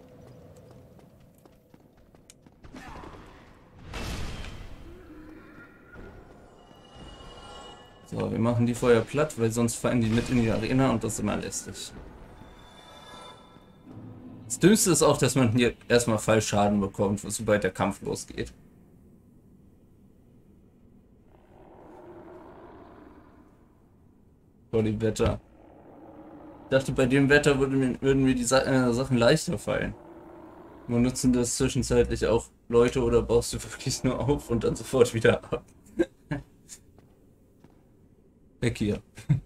So, wir machen die vorher platt, weil sonst fallen die mit in die Arena und das ist immer lästig. Das Dümmste ist auch, dass man hier erstmal Fallschaden bekommt, sobald der Kampf losgeht. Vor dem Wetter. Ich dachte, bei dem Wetter würde mir, würden mir die Sa äh, Sachen leichter fallen. Wir nutzen das zwischenzeitlich auch Leute oder baust du wirklich nur auf und dann sofort wieder ab? Weg hier.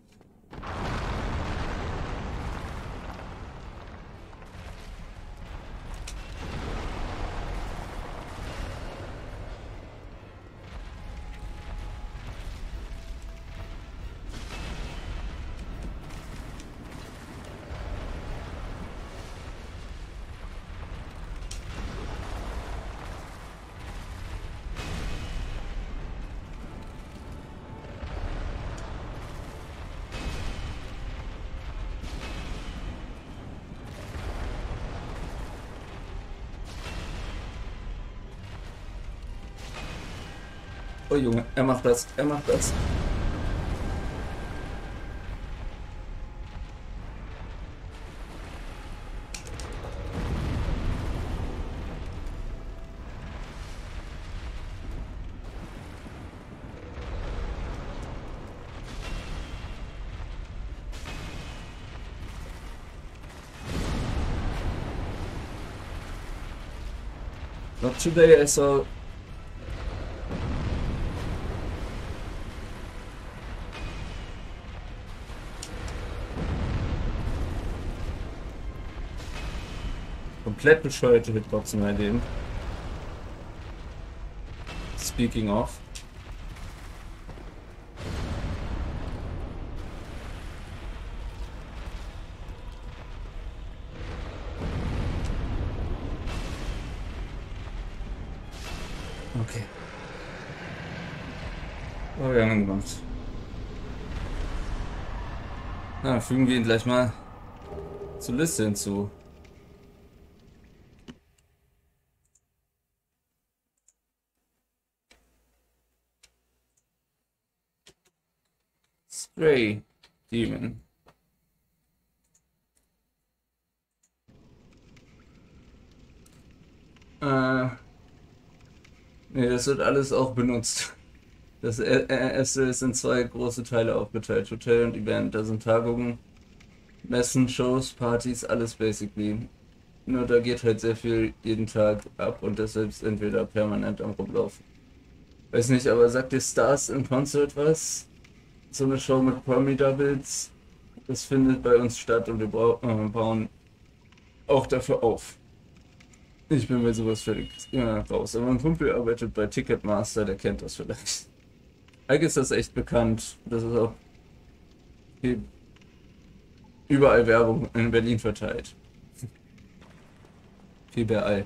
Oh Junge, er macht das, er macht das. Not today, I saw. Komplett bescheuerte Hitboxen bei dem. Speaking of. Okay. Oh, wir haben ihn gemacht. Na, fügen wir ihn gleich mal zur Liste hinzu. Stray Demon. Äh. Nee, das wird alles auch benutzt. Das erste ist in zwei große Teile aufgeteilt. Hotel und Event. Da sind Tagungen, Messen, Shows, Partys, alles basically. Nur da geht halt sehr viel jeden Tag ab und deshalb sind wir da permanent am Rumlaufen. Weiß nicht, aber sagt dir Stars in Concert was? So eine Show mit Promi Doubles. Das findet bei uns statt und wir äh, bauen auch dafür auf. Ich bin mir sowas völlig ja, raus. Aber mein Kumpel arbeitet bei Ticketmaster, der kennt das vielleicht. Eigentlich ist das echt bekannt. Das ist auch überall Werbung in Berlin verteilt. Überall.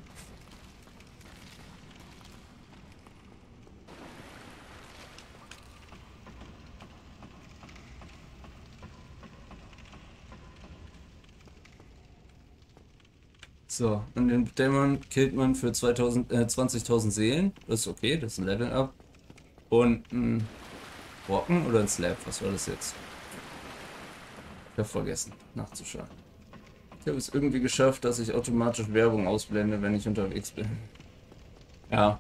So, und den Dämon killt man für zweitausend, äh, zwanzigtausend Seelen. Das ist okay, das ist ein Level Up. Und ein Brocken oder ein Slab, was war das jetzt? Ich habe vergessen, nachzuschauen. Ich habe es irgendwie geschafft, dass ich automatisch Werbung ausblende, wenn ich unterwegs bin. Ja.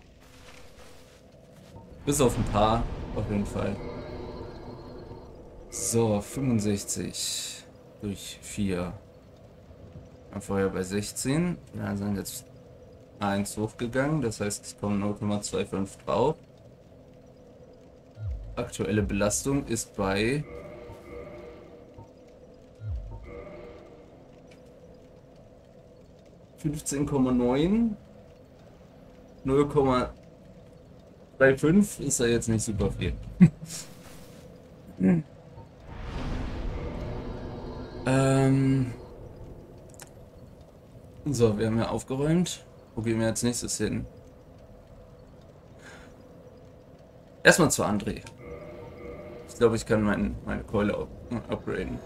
Bis auf ein paar, auf jeden Fall. So, fünfundsechzig durch vier. Vorher bei sechzehn, da sind jetzt eins hochgegangen, das heißt es kommen null Komma fünfundzwanzig drauf. Aktuelle Belastung ist bei fünfzehn Komma neun. null Komma fünfunddreißig ist ja jetzt nicht super viel. hm. ähm So, wir haben ja aufgeräumt. Wo gehen wir als nächstes hin? Erstmal zu André. Ich glaube, ich kann mein, meine Keule up upgraden.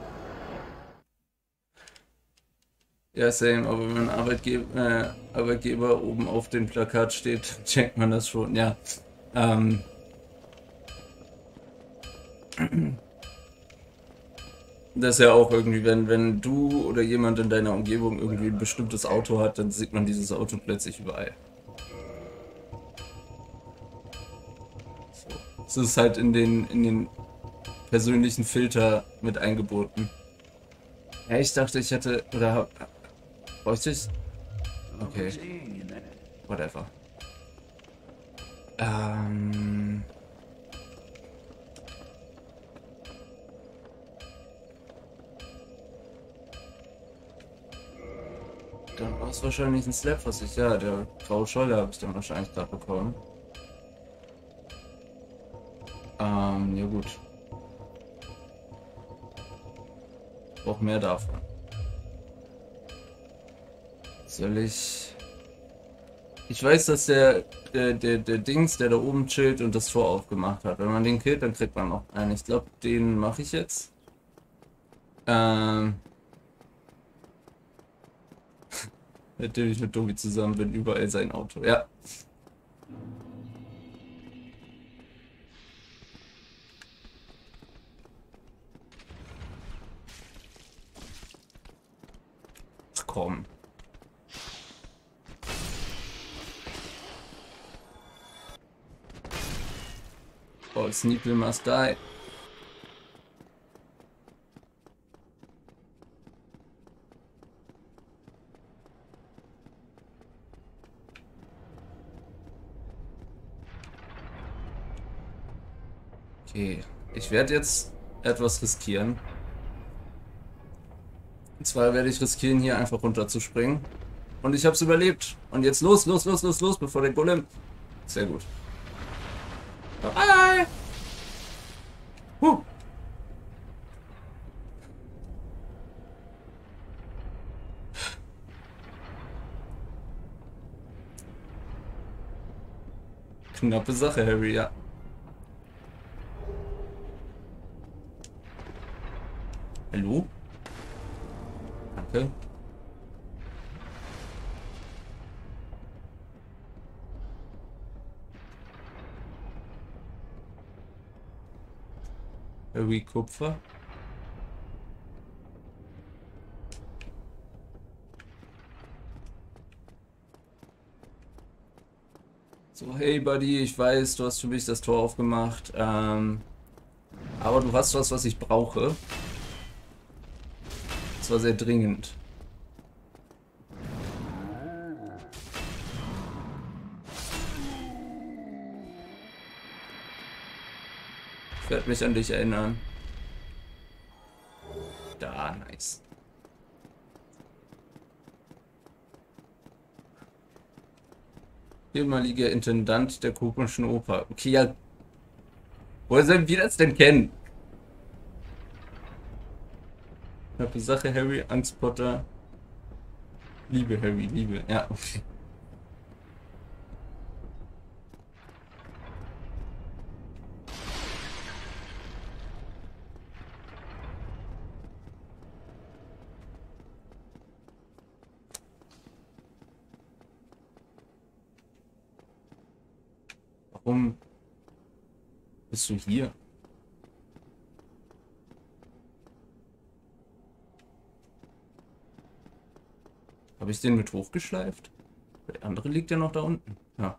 Ja, same, aber wenn ein Arbeitgeber, äh, Arbeitgeber oben auf dem Plakat steht, checkt man das schon, ja. Ähm. Das ist ja auch irgendwie, wenn, wenn du oder jemand in deiner Umgebung irgendwie ein bestimmtes Auto hat, dann sieht man dieses Auto plötzlich überall. So. Es ist halt in den, in den persönlichen Filter mit eingebunden. Ja, ich dachte, ich hätte, oder hab, bräuchte ich? Okay. Whatever. Ähm... Dann war es wahrscheinlich ein Slap, was ich... Ja, der graue Scholle habe ich dann wahrscheinlich gerade bekommen. Ähm, ja gut. Ich brauche mehr davon. Soll ich... Ich weiß, dass der, der, der, der Dings, der da oben chillt und das Tor aufgemacht hat. Wenn man den killt, dann kriegt man noch einen. Ich glaube, den mache ich jetzt. Ähm... Seitdem ich mit Tobi zusammen bin, überall sein Auto. Ja. Ach komm. Oh, Sneeple must die. Okay, ich werde jetzt etwas riskieren. Und zwar werde ich riskieren, hier einfach runterzuspringen. Und ich habe es überlebt. Und jetzt los, los, los, los, los, bevor der Golem... Sehr gut. Bye! Huh. Knappe Sache, Harry, ja. Hallo? Danke. Harry Kupfer. So, hey Buddy, ich weiß, du hast für mich das Tor aufgemacht. Ähm, aber du hast was, was ich brauche. Das war sehr dringend. Ich werde mich an dich erinnern. Da, nice. Ehemaliger Intendant der Komischen Oper. Okay, ja. Woher sollen wir das denn kennen? Knappe Sache, Harry, Angstpotter. Liebe, Harry, Liebe. Ja, okay. Warum bist du hier? Habe ich den mit hochgeschleift? Der andere liegt ja noch da unten. Ja.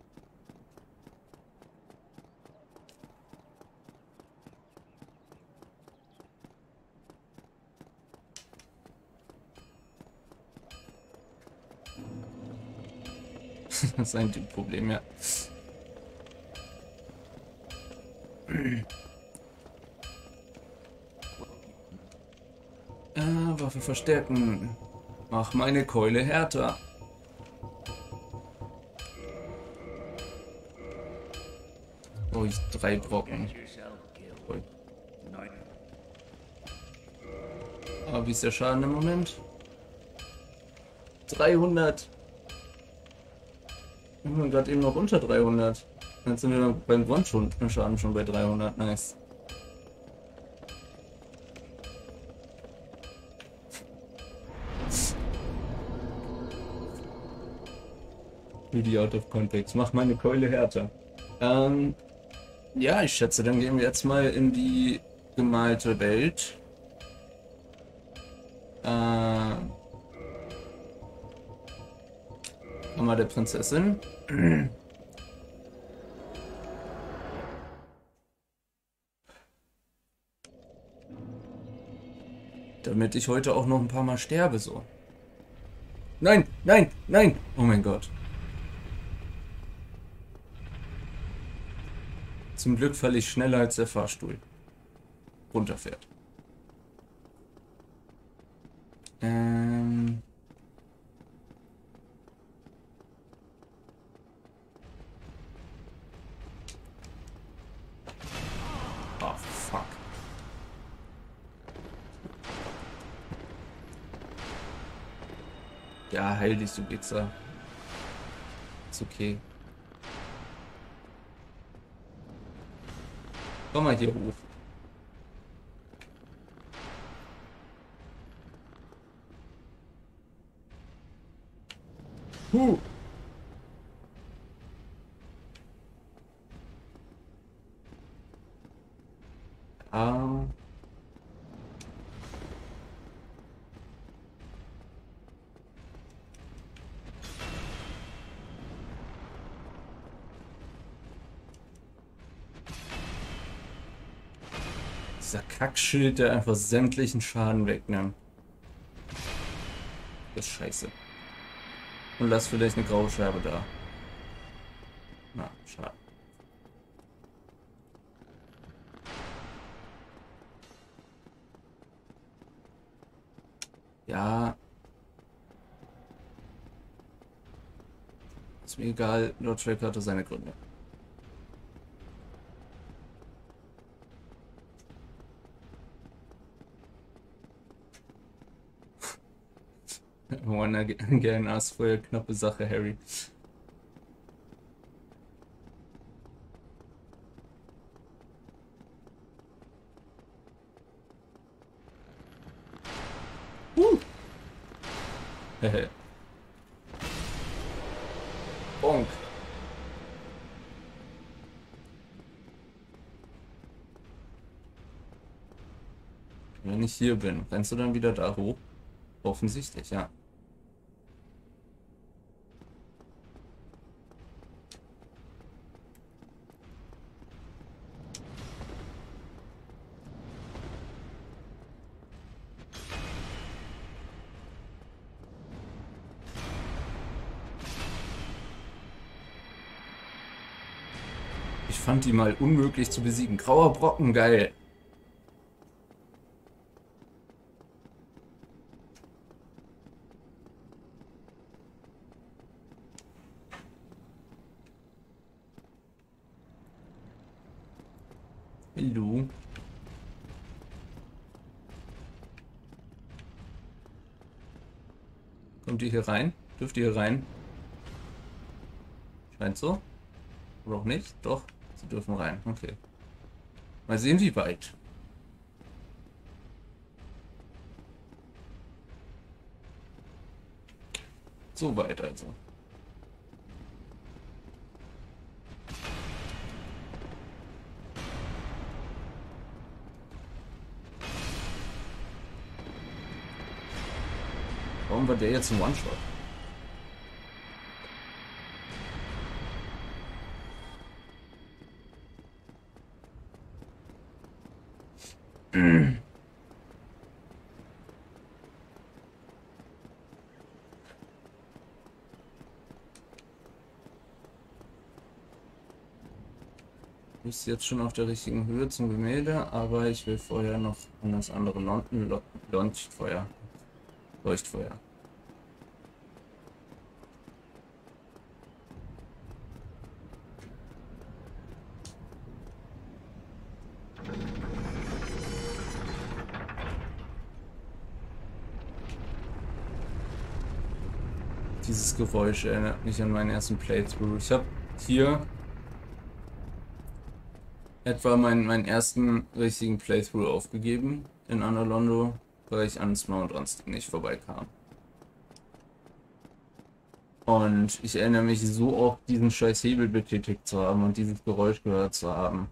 Das ist ein Problem, ja. Äh, Waffe verstärken. Mach meine Keule härter. Oh, ich drei Brocken. Ui. Aber wie ist der Schaden im Moment? dreihundert. Wir sind gerade eben noch unter dreihundert. Jetzt sind wir beim One-Schaden schon bei dreihundert. Nice. Really out of context. Mach meine Keule härter. Ähm, ja, ich schätze, dann gehen wir jetzt mal in die gemalte Welt. Äh, Kammer der Prinzessin. Damit ich heute auch noch ein paar Mal sterbe, so. Nein, nein, nein. Oh mein Gott. Zum Glück falle ich schneller, als der Fahrstuhl runterfährt. Ähm... Oh, fuck. Ja, heil dich, du Wichser. Ist okay. Komm mal hier hoch. Huh. Ah. Dieser Kackschild, der einfach sämtlichen Schaden wegnimmt. Das ist scheiße. Und lass vielleicht eine graue Scherbe da. Na, schade. Ja. Ist mir egal, Lord Drake hatte seine Gründe. Wanna again ask for a knappe Sache, Harry. Uh. Hehe. Bonk. Wenn ich hier bin, rennst du dann wieder da hoch? Offensichtlich, ja. Ich fand die mal unmöglich zu besiegen. Grauer Brocken, geil. Hallo. Kommt ihr hier rein? Dürft ihr hier rein? Scheint so. Oder auch nicht? Doch, sie dürfen rein. Okay. Mal sehen, wie weit. So weit also. Warum war der jetzt ein One-Shot? Ist jetzt schon auf der richtigen Höhe zum Gemälde, aber ich will vorher noch an das andere Leuchten- Leuchtfeuer. Leuchtfeuer. Dieses Geräusch erinnert mich an meinen ersten Playthrough. Ich habe hier etwa meinen, meinen ersten richtigen Playthrough aufgegeben in Anor Londo, weil ich an Mount Ronstein nicht vorbeikam. Und ich erinnere mich so oft, diesen scheiß Hebel betätigt zu haben und dieses Geräusch gehört zu haben.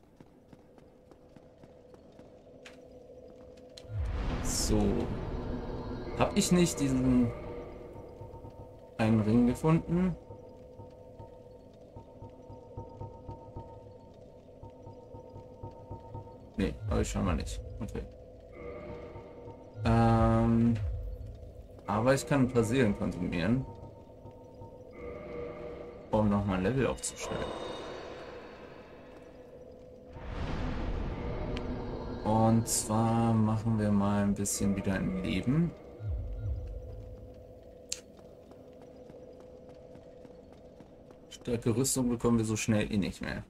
So. Hab ich nicht diesen einen Ring gefunden? Nee, aber ich schau mal nicht. Okay. Ähm. Aber ich kann ein paar Seelen konsumieren, um nochmal ein Level aufzustellen. Und zwar machen wir mal ein bisschen wieder ein Leben. Stärke Rüstung bekommen wir so schnell eh nicht mehr.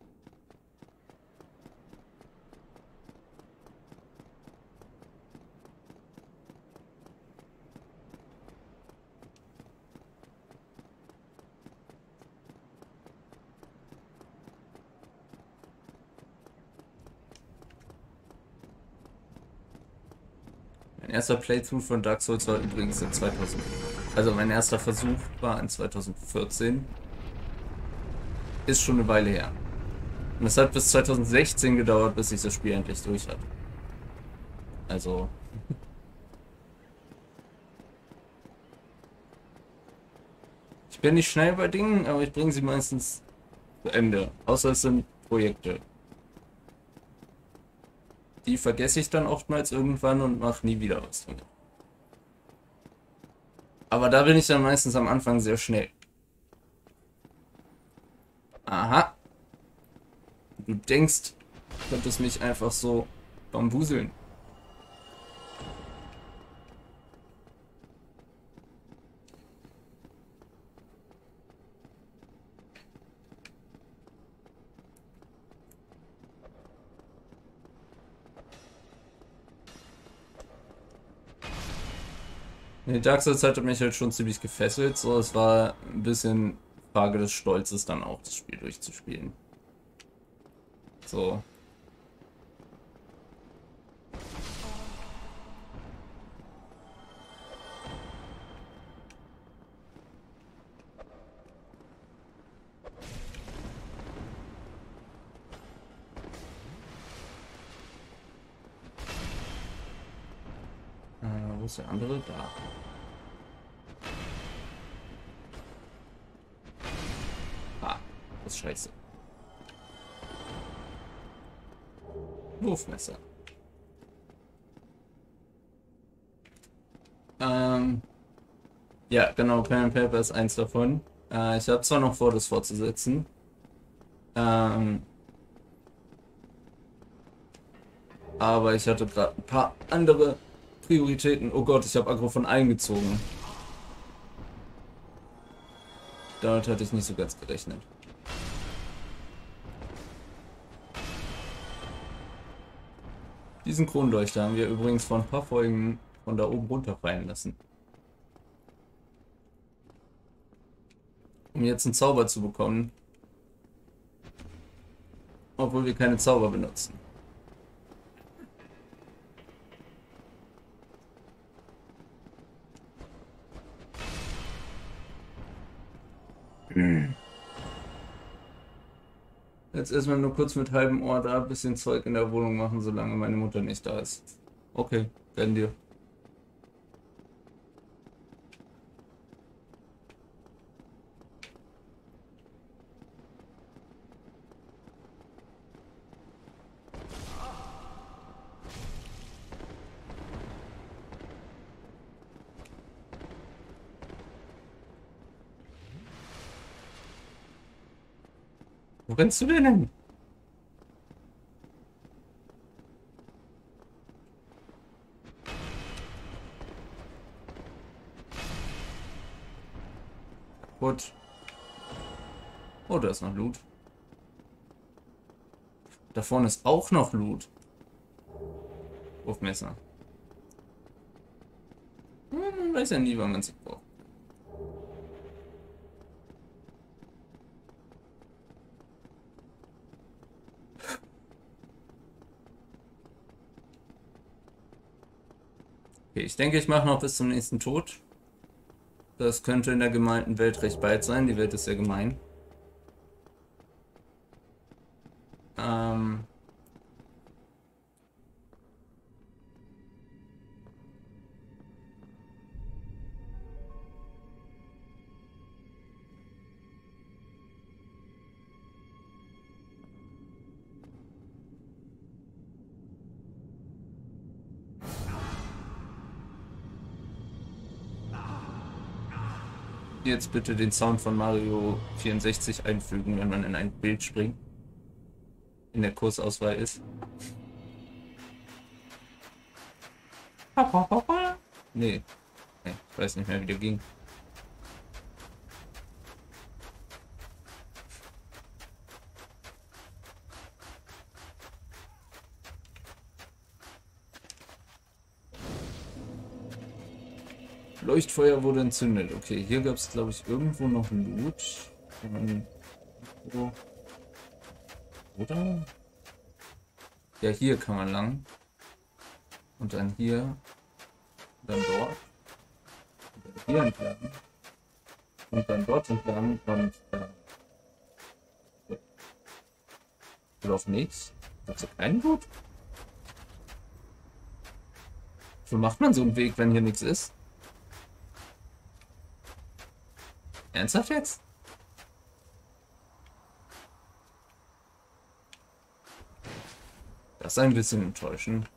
Mein erster Playthrough von Dark Souls war übrigens in zweitausend. Also mein erster Versuch war in zweitausendvierzehn. Ist schon eine Weile her. Und es hat bis zweitausendsechzehn gedauert, bis ich das Spiel endlich durch hatte. Also. Ich bin nicht schnell bei Dingen, aber ich bringe sie meistens zu Ende. Außer es sind Projekte. Die vergesse ich dann oftmals irgendwann und mache nie wieder was damit. Aber da bin ich dann meistens am Anfang sehr schnell. Aha. Du denkst, du könntest mich einfach so bambuseln. Nee, Dark Souls hatte mich halt schon ziemlich gefesselt, so es war ein bisschen Frage des Stolzes dann auch, das Spiel durchzuspielen. So. Äh, wo ist der andere? Da. Ah, das ist scheiße. Wurfmesser. Ähm, ja, genau, Pen and Paper ist eins davon. Äh, ich habe zwar noch vor, das fortzusetzen. Ähm, aber ich hatte gerade ein paar andere Prioritäten. Oh Gott, ich habe Aggro von eingezogen. Damit hatte ich nicht so ganz gerechnet. Diesen Kronleuchter haben wir übrigens vor ein paar Folgen von da oben runterfallen lassen. Um jetzt einen Zauber zu bekommen. Obwohl wir keine Zauber benutzen. Jetzt erstmal nur kurz mit halbem Ohr da ein bisschen Zeug in der Wohnung machen, solange meine Mutter nicht da ist. Okay, gönn dir. Wo rennst du denn hin? Gut. Oh, da ist noch Loot. Da vorne ist auch noch Loot. Wurfmesser. Hm, man weiß ja nie, wann man sie braucht. Okay, ich denke, ich mache noch bis zum nächsten Tod. Das könnte in der gemeinten Welt recht bald sein. Die Welt ist sehr gemein. Ähm... jetzt bitte den Sound von Mario vierundsechzig einfügen, wenn man in ein Bild springt. In der Kursauswahl ist. Nee. Nee, ich weiß nicht mehr, wie der ging. Leuchtfeuer wurde entzündet. Okay, hier gab es, glaube ich, irgendwo noch Loot. Oder? Ja, hier kann man lang. Und dann hier. Und dann dort. Und dann hier entlang. Und dann dort entlang. Und äh, oder auch nichts. Gibt es hier keinen Loot? Wofür macht man so einen Weg, wenn hier nichts ist? Ernsthaft jetzt? Das ist ein bisschen enttäuschend.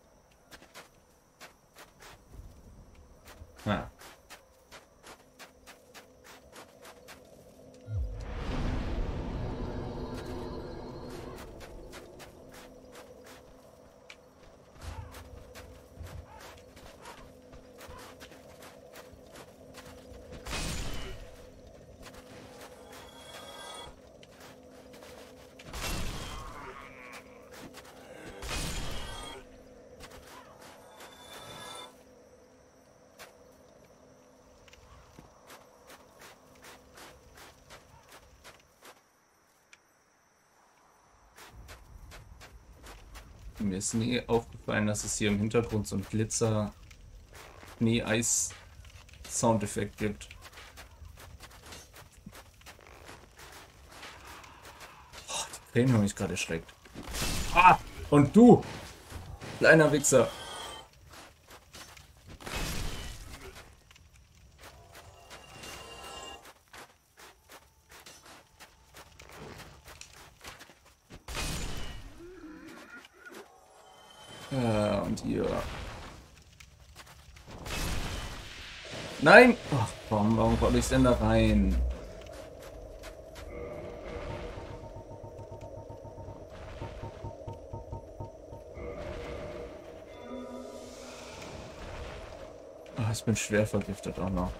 Ja. Mir ist nie aufgefallen, dass es hier im Hintergrund so ein Glitzer Schnee-Eis-Soundeffekt gibt. Oh, die Krähen haben mich gerade erschreckt. Ah! Und du! Kleiner Wichser! Ja, und ihr. Nein! Ach komm, warum wollte ich denn da rein? Ach, ich bin schwer vergiftet auch noch.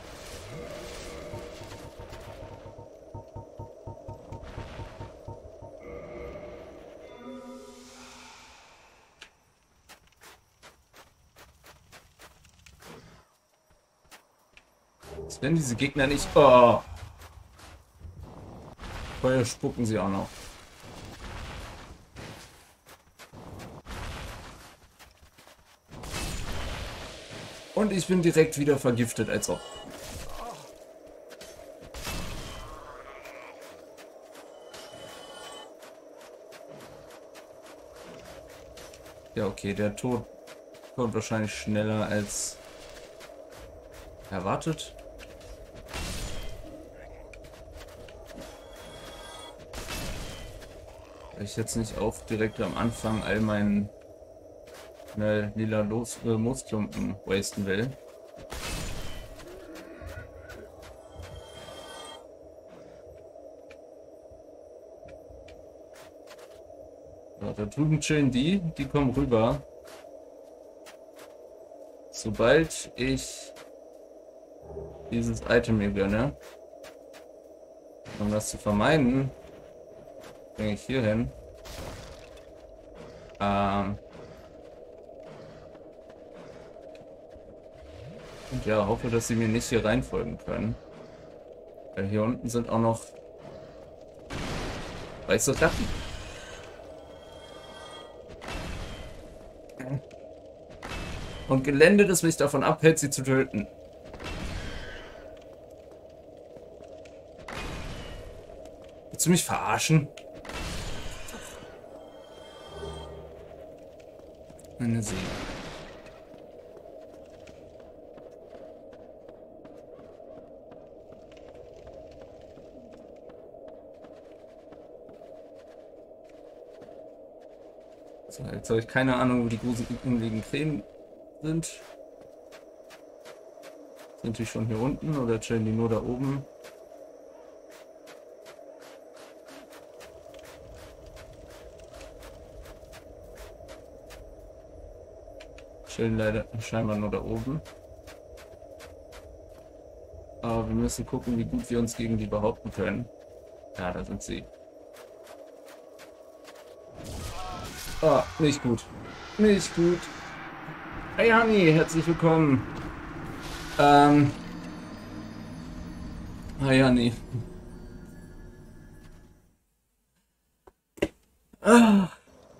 Wenn diese Gegner nicht... Oh. Feuer spucken sie auch noch. Und ich bin direkt wieder vergiftet, als ob. Ja, okay, der Tod kommt wahrscheinlich schneller als erwartet. Ich jetzt nicht auch direkt am Anfang all meinen ne, lila Los, äh, Moosklumpen wasten will. So, da drüben chillen die, die kommen rüber. Sobald ich dieses Item mir gönne, um das zu vermeiden, bringe ich hier hin. Ähm und ja, hoffe, dass sie mir nicht hier reinfolgen können. Weil hier unten sind auch noch weiße Ratten. Und Gelände, das mich davon abhält, sie zu töten. Willst du mich verarschen? Meine Seele. So, jetzt habe ich keine Ahnung, wo die gruseligen Krähen sind. Sind die schon hier unten oder chillen die nur da oben? Chillen leider scheinbar nur da oben. Aber wir müssen gucken, wie gut wir uns gegen die behaupten können. Ja, da sind sie. Ah, nicht gut. Nicht gut. Hey Honey, herzlich willkommen. Ähm. Hi Honey. Ah.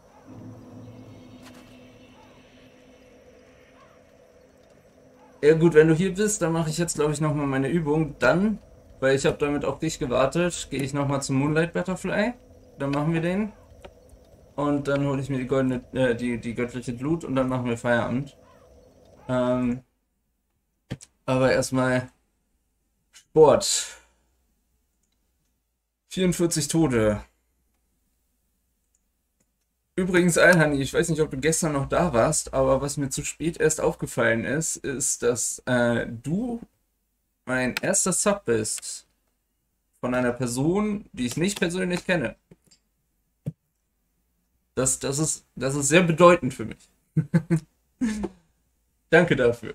Ja gut, wenn du hier bist, dann mache ich jetzt, glaube ich, nochmal meine Übung. Dann, weil ich habe damit auf dich gewartet, gehe ich nochmal zum Moonlight Butterfly. Dann machen wir den. Und dann hole ich mir die goldene, äh, die, die göttliche Glut und dann machen wir Feierabend. Ähm, aber erstmal Sport. vierundvierzig Tote. Übrigens, Alhani, ich weiß nicht, ob du gestern noch da warst, aber was mir zu spät erst aufgefallen ist, ist, dass äh, du mein erster Sub bist von einer Person, die ich nicht persönlich kenne. Das, das ist, das ist sehr bedeutend für mich. Danke dafür.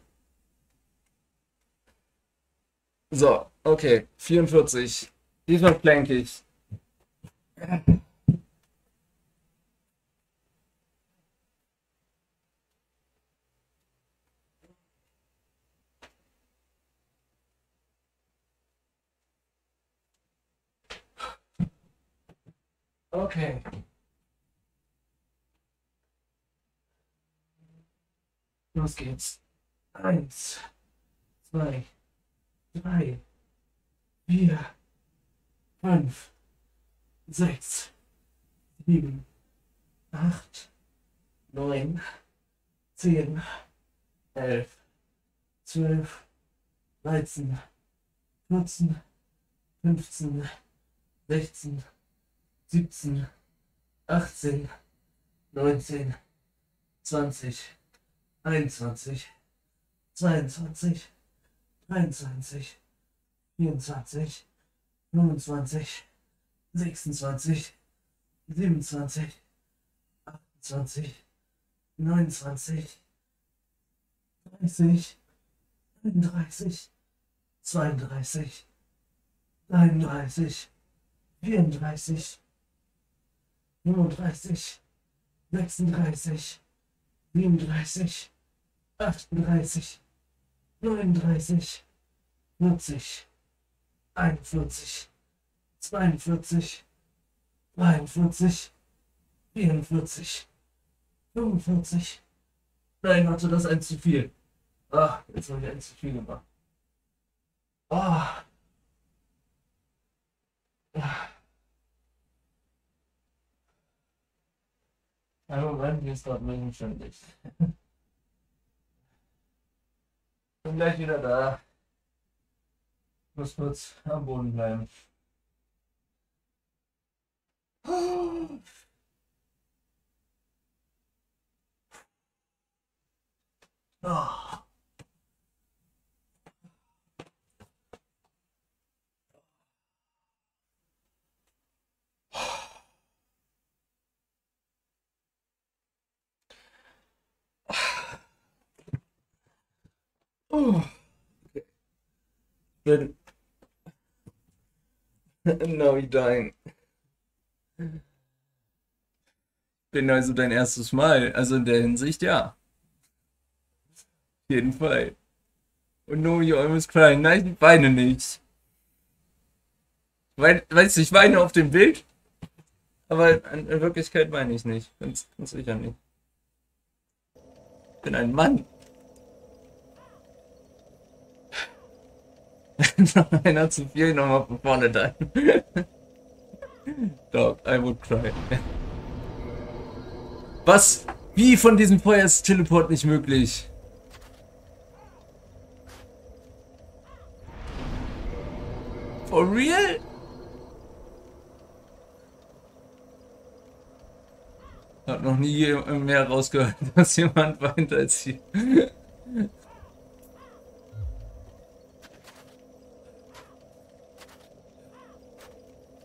So, okay, vierundvierzig. Diesmal plank ich. Okay. Los geht's. Eins, zwei, drei, vier, fünf, sechs, sieben, acht, neun, zehn, elf, zwölf, dreizehn, vierzehn, fünfzehn, sechzehn, siebzehn, achtzehn, neunzehn, zwanzig, einundzwanzig, zweiundzwanzig, dreiundzwanzig, vierundzwanzig, fünfundzwanzig, sechsundzwanzig, siebenundzwanzig, achtundzwanzig, neunundzwanzig, dreißig, einunddreißig, zweiunddreißig, dreiunddreißig, vierunddreißig, fünfunddreißig, sechsunddreißig, siebenunddreißig, achtunddreißig, neununddreißig, vierzig, einundvierzig, zweiundvierzig, dreiundvierzig, vierundvierzig, fünfundvierzig. Nein, warte, das ist ein zu viel. Ah, jetzt habe ich ein zu viel gemacht. Ah. Ah. Ein Moment, hier ist gerade ein bisschen Licht. Bin gleich wieder da. Ich muss kurz am Boden bleiben. Oh. Oh. Okay. Bin now you dying. Bin also dein erstes Mal. Also in der Hinsicht ja. Auf jeden Fall. Und no, you almost crying. Nein, ich weine nicht. Weil, weißt du, ich weine auf dem Bild, aber in Wirklichkeit weine ich nicht. Ganz, ganz sicher nicht. Ich bin ein Mann. Noch einer zu viel, nochmal von vorne dann. Dog, I would cry. Was? Wie von diesem Feuer ist Teleport nicht möglich? For real? Hab noch nie mehr rausgehört, dass jemand weint als hier.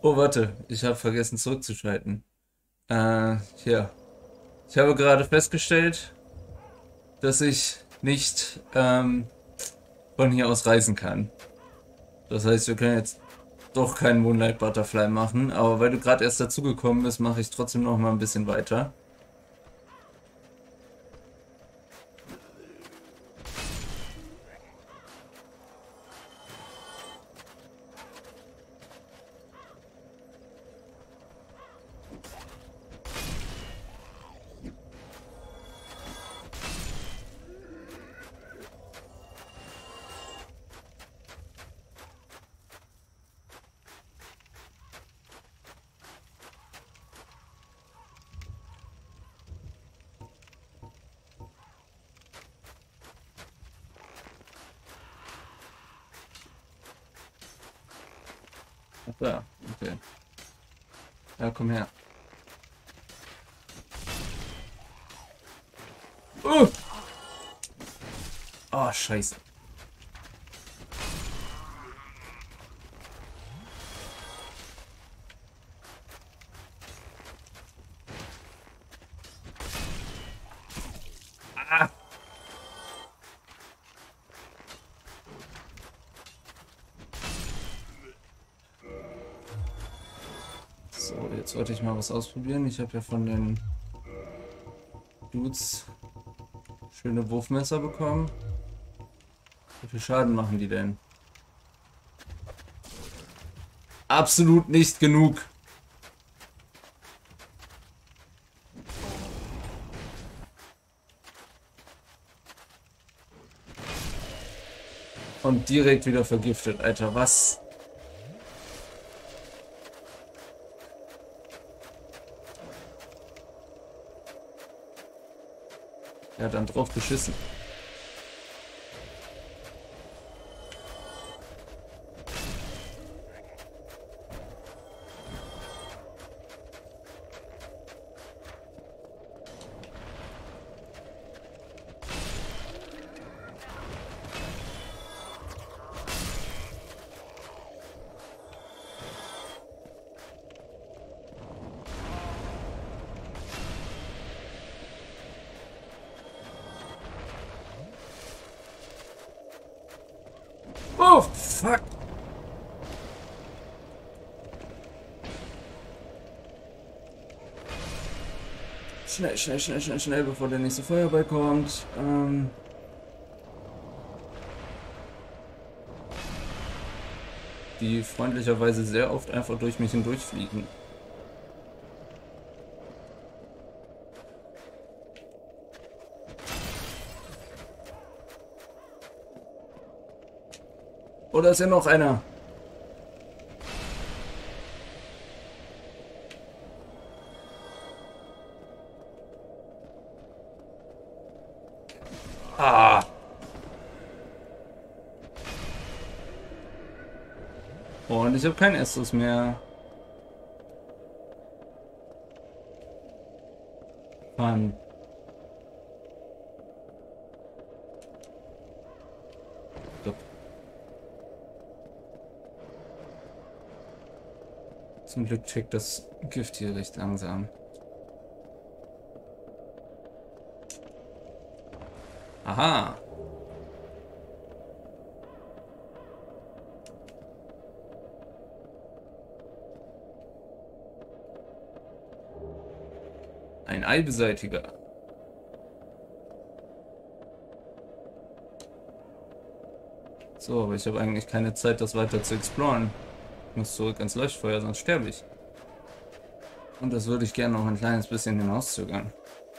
Oh, warte, ich habe vergessen zurückzuschalten. Äh, hier. Ich habe gerade festgestellt, dass ich nicht ähm, von hier aus reisen kann. Das heißt, wir können jetzt doch keinen Moonlight Butterfly machen, aber weil du gerade erst dazugekommen bist, mache ich trotzdem noch mal ein bisschen weiter. Ach da, okay. Ja, komm her. Uh! Oh, scheiße. Ah! So, jetzt wollte ich mal was ausprobieren. Ich habe ja von den Dudes schöne Wurfmesser bekommen. Wie viel Schaden machen die denn? Absolut nicht genug. Und direkt wieder vergiftet, Alter. Was? Er hat dann drauf geschissen. Oh, fuck. Schnell, schnell, schnell, schnell, schnell, bevor der nächste Feuerball kommt. Ähm die freundlicherweise sehr oft einfach durch mich hindurchfliegen. Oder ist ja noch einer? Ah. Und ich habe kein Estus mehr. Mann. Zum Glück checkt das Gift hier recht langsam. Aha. Ein Eibeseitiger. So, aber ich habe eigentlich keine Zeit, das weiter zu exploren. Ich muss zurück ans Leuchtfeuer, sonst sterbe ich. Und das würde ich gerne noch ein kleines bisschen hinauszögern.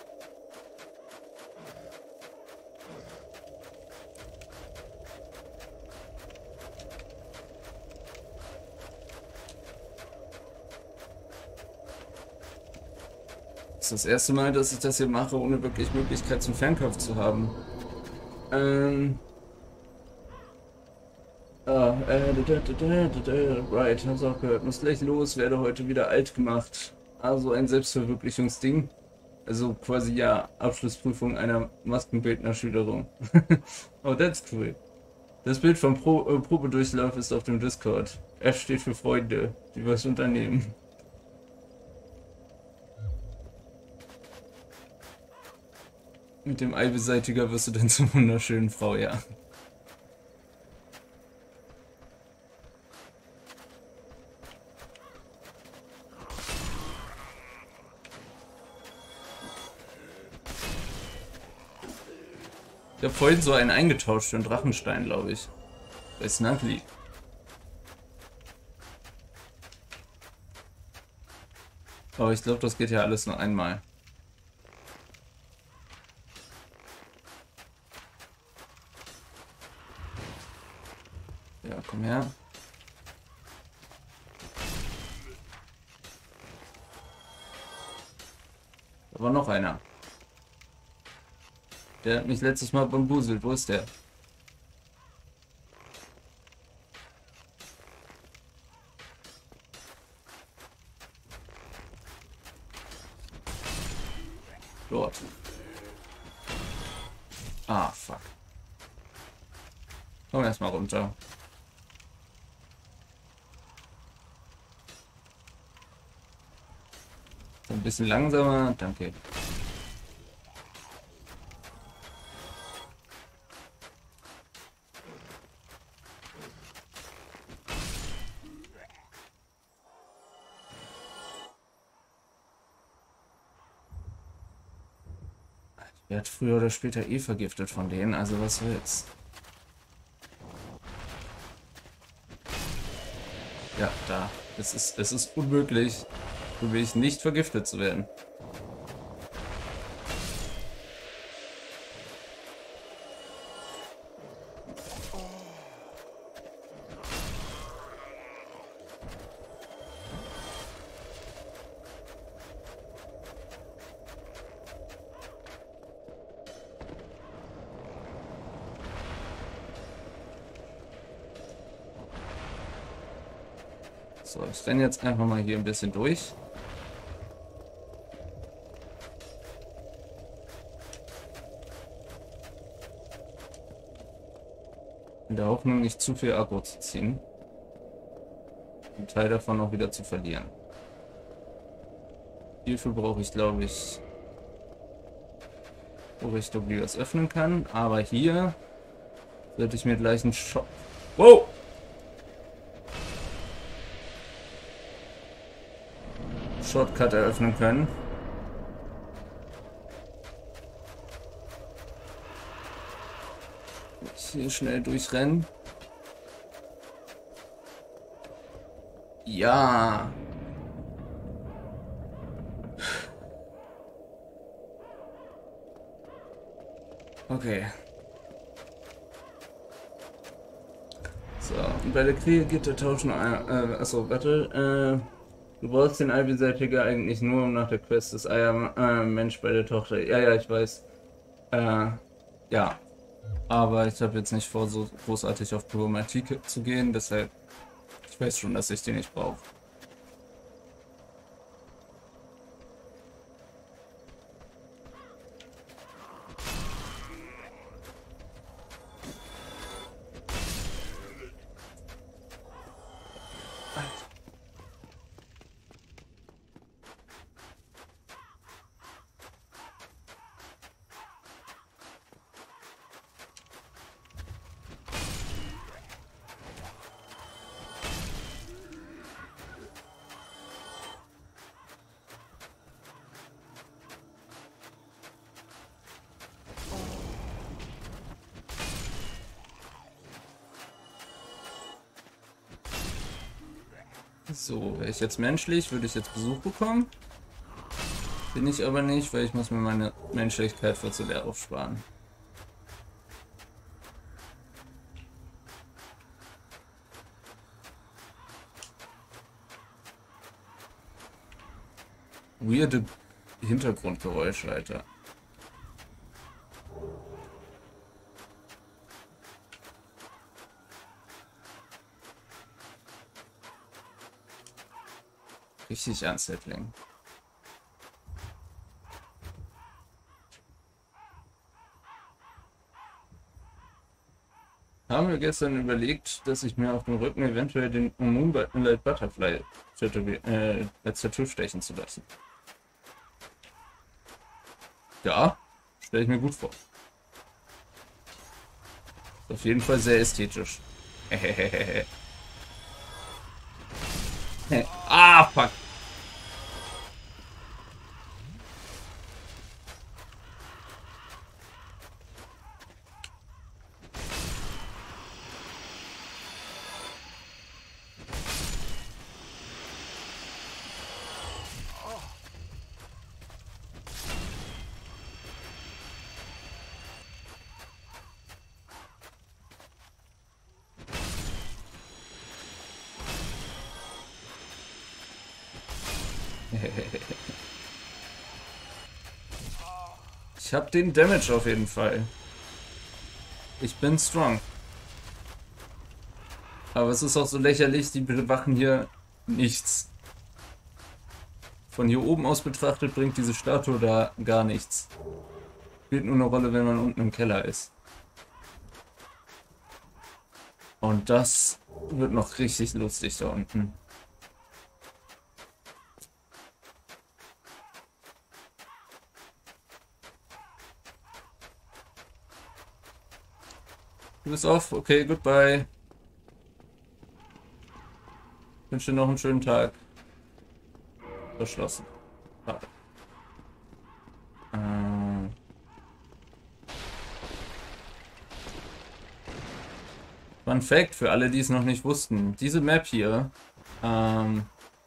Das ist das erste Mal, dass ich das hier mache, ohne wirklich Möglichkeit zum Fernkampf zu haben. Ähm... Ah, äh, da, da, da, da, da, right, hab's auch gehört. Muss gleich los, werde heute wieder alt gemacht. Also ein Selbstverwirklichungsding. Also quasi ja, Abschlussprüfung einer Maskenbildnerschülerin. Oh, that's cool. Das Bild vom Pro äh, Probedurchlauf ist auf dem Discord. F steht für Freunde, die was unternehmen. Mit dem Eibeseitiger wirst du dann zur wunderschönen Frau, ja. Ich habe vorhin so einen eingetauscht für einen Drachenstein, glaube ich. Bei Snuggly. Aber ich glaube, das geht ja alles nur einmal. Ja, komm her. Da war noch einer. Der hat mich letztes Mal bambuselt. Wo ist der? Dort. Ah, fuck. Komm erstmal runter. So ein bisschen langsamer. Danke. Ich werde früher oder später eh vergiftet von denen, also was willst? Ja, da. Es ist, es ist unmöglich, für mich nicht vergiftet zu werden. So, ich renne jetzt einfach mal hier ein bisschen durch. In der Hoffnung, nicht zu viel Akku zu ziehen. Einen Teil davon auch wieder zu verlieren. Hierfür brauche ich, glaube ich, Richtung, wie ich das öffnen kann. Aber hier sollte ich mir gleich einen Shot... Wow! Shortcut eröffnen können. Hier schnell durchrennen. Ja. Okay. So, und bei der Kriegergitter tauschen... Äh, achso, warte. Äh, du brauchst den Eibeseitiger eigentlich nur um nach der Quest des Eier äh, Mensch bei der Tochter. Ja, ja, ich weiß. Äh, ja. Aber ich habe jetzt nicht vor, so großartig auf Problematik zu gehen, deshalb, ich weiß schon, dass ich den nicht brauche. So, wäre ich jetzt menschlich, würde ich jetzt Besuch bekommen. Bin ich aber nicht, weil ich muss mir meine Menschlichkeit für zu leer aufsparen. Weirde Hintergrundgeräusche, Alter. Richtig unsettling. Haben wir gestern überlegt, dass ich mir auf dem Rücken eventuell den Moonlight Butterfly äh, als Tattoo stechen zu lassen. Ja, stelle ich mir gut vor. Ist auf jeden Fall sehr ästhetisch. Ah, fuck. Ich habe den Damage auf jeden Fall. Ich bin strong. Aber es ist auch so lächerlich, die bewachen hier nichts. Von hier oben aus betrachtet bringt diese Statue da gar nichts. Spielt nur eine Rolle, wenn man unten im Keller ist. Und das wird noch richtig lustig da unten. Du bist off? Okay, goodbye. Ich wünsche dir noch einen schönen Tag. Verschlossen. Schade. Ähm. Fun Fact für alle, die es noch nicht wussten. Diese Map hier, ähm,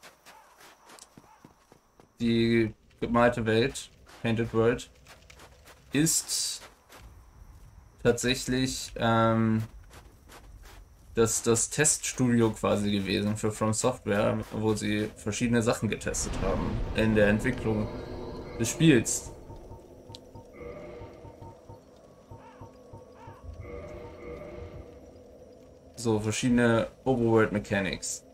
die gemalte Welt, Painted World, ist tatsächlich ähm, das, das Teststudio quasi gewesen für From Software, wo sie verschiedene Sachen getestet haben in der Entwicklung des Spiels. So verschiedene Overworld Mechanics.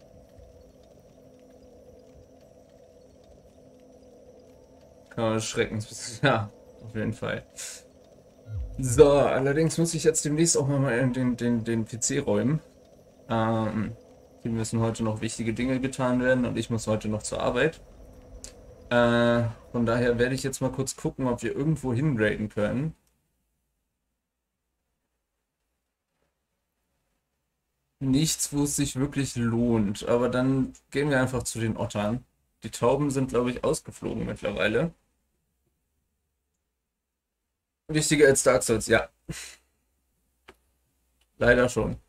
Kann man schrecken. Ja, auf jeden Fall. So, allerdings muss ich jetzt demnächst auch mal den, den, den P C räumen. Ähm, hier müssen heute noch wichtige Dinge getan werden und ich muss heute noch zur Arbeit. Äh, von daher werde ich jetzt mal kurz gucken, ob wir irgendwo hinraiden können. Nichts, wo es sich wirklich lohnt, aber dann gehen wir einfach zu den Ottern. Die Tauben sind, glaube ich, ausgeflogen mittlerweile. Wichtiger als Dark Souls, ja. Leider schon.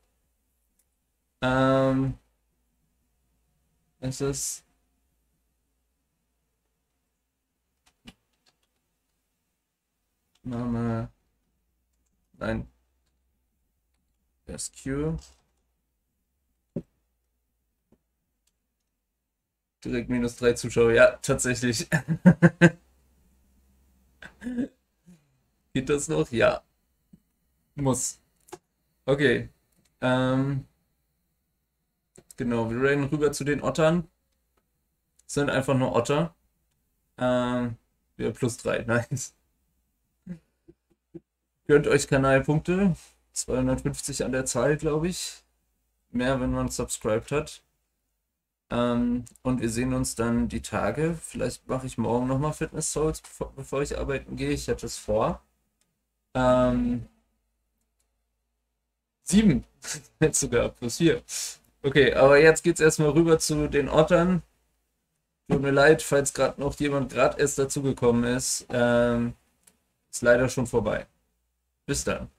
Ähm, es ist Name. Nein. S Q. Direkt minus drei Zuschauer. Ja, tatsächlich. Geht das noch? Ja. Muss. Okay. Ähm, genau, wir rennen rüber zu den Ottern. Das sind einfach nur Otter. Ähm, ja, plus drei. Nice. Gönnt euch Kanalpunkte. zweihundertfünfzig an der Zahl, glaube ich. Mehr, wenn man subscribed hat. Ähm, und wir sehen uns dann die Tage. Vielleicht mache ich morgen nochmal Fitness Souls, bevor, bevor ich arbeiten gehe. Ich hatte es vor. Ähm, sieben. Jetzt sogar plus vier. Okay, aber jetzt geht es erstmal rüber zu den Ottern. Tut mir leid, falls gerade noch jemand gerade erst dazugekommen ist. Ähm, ist leider schon vorbei. Bis dann.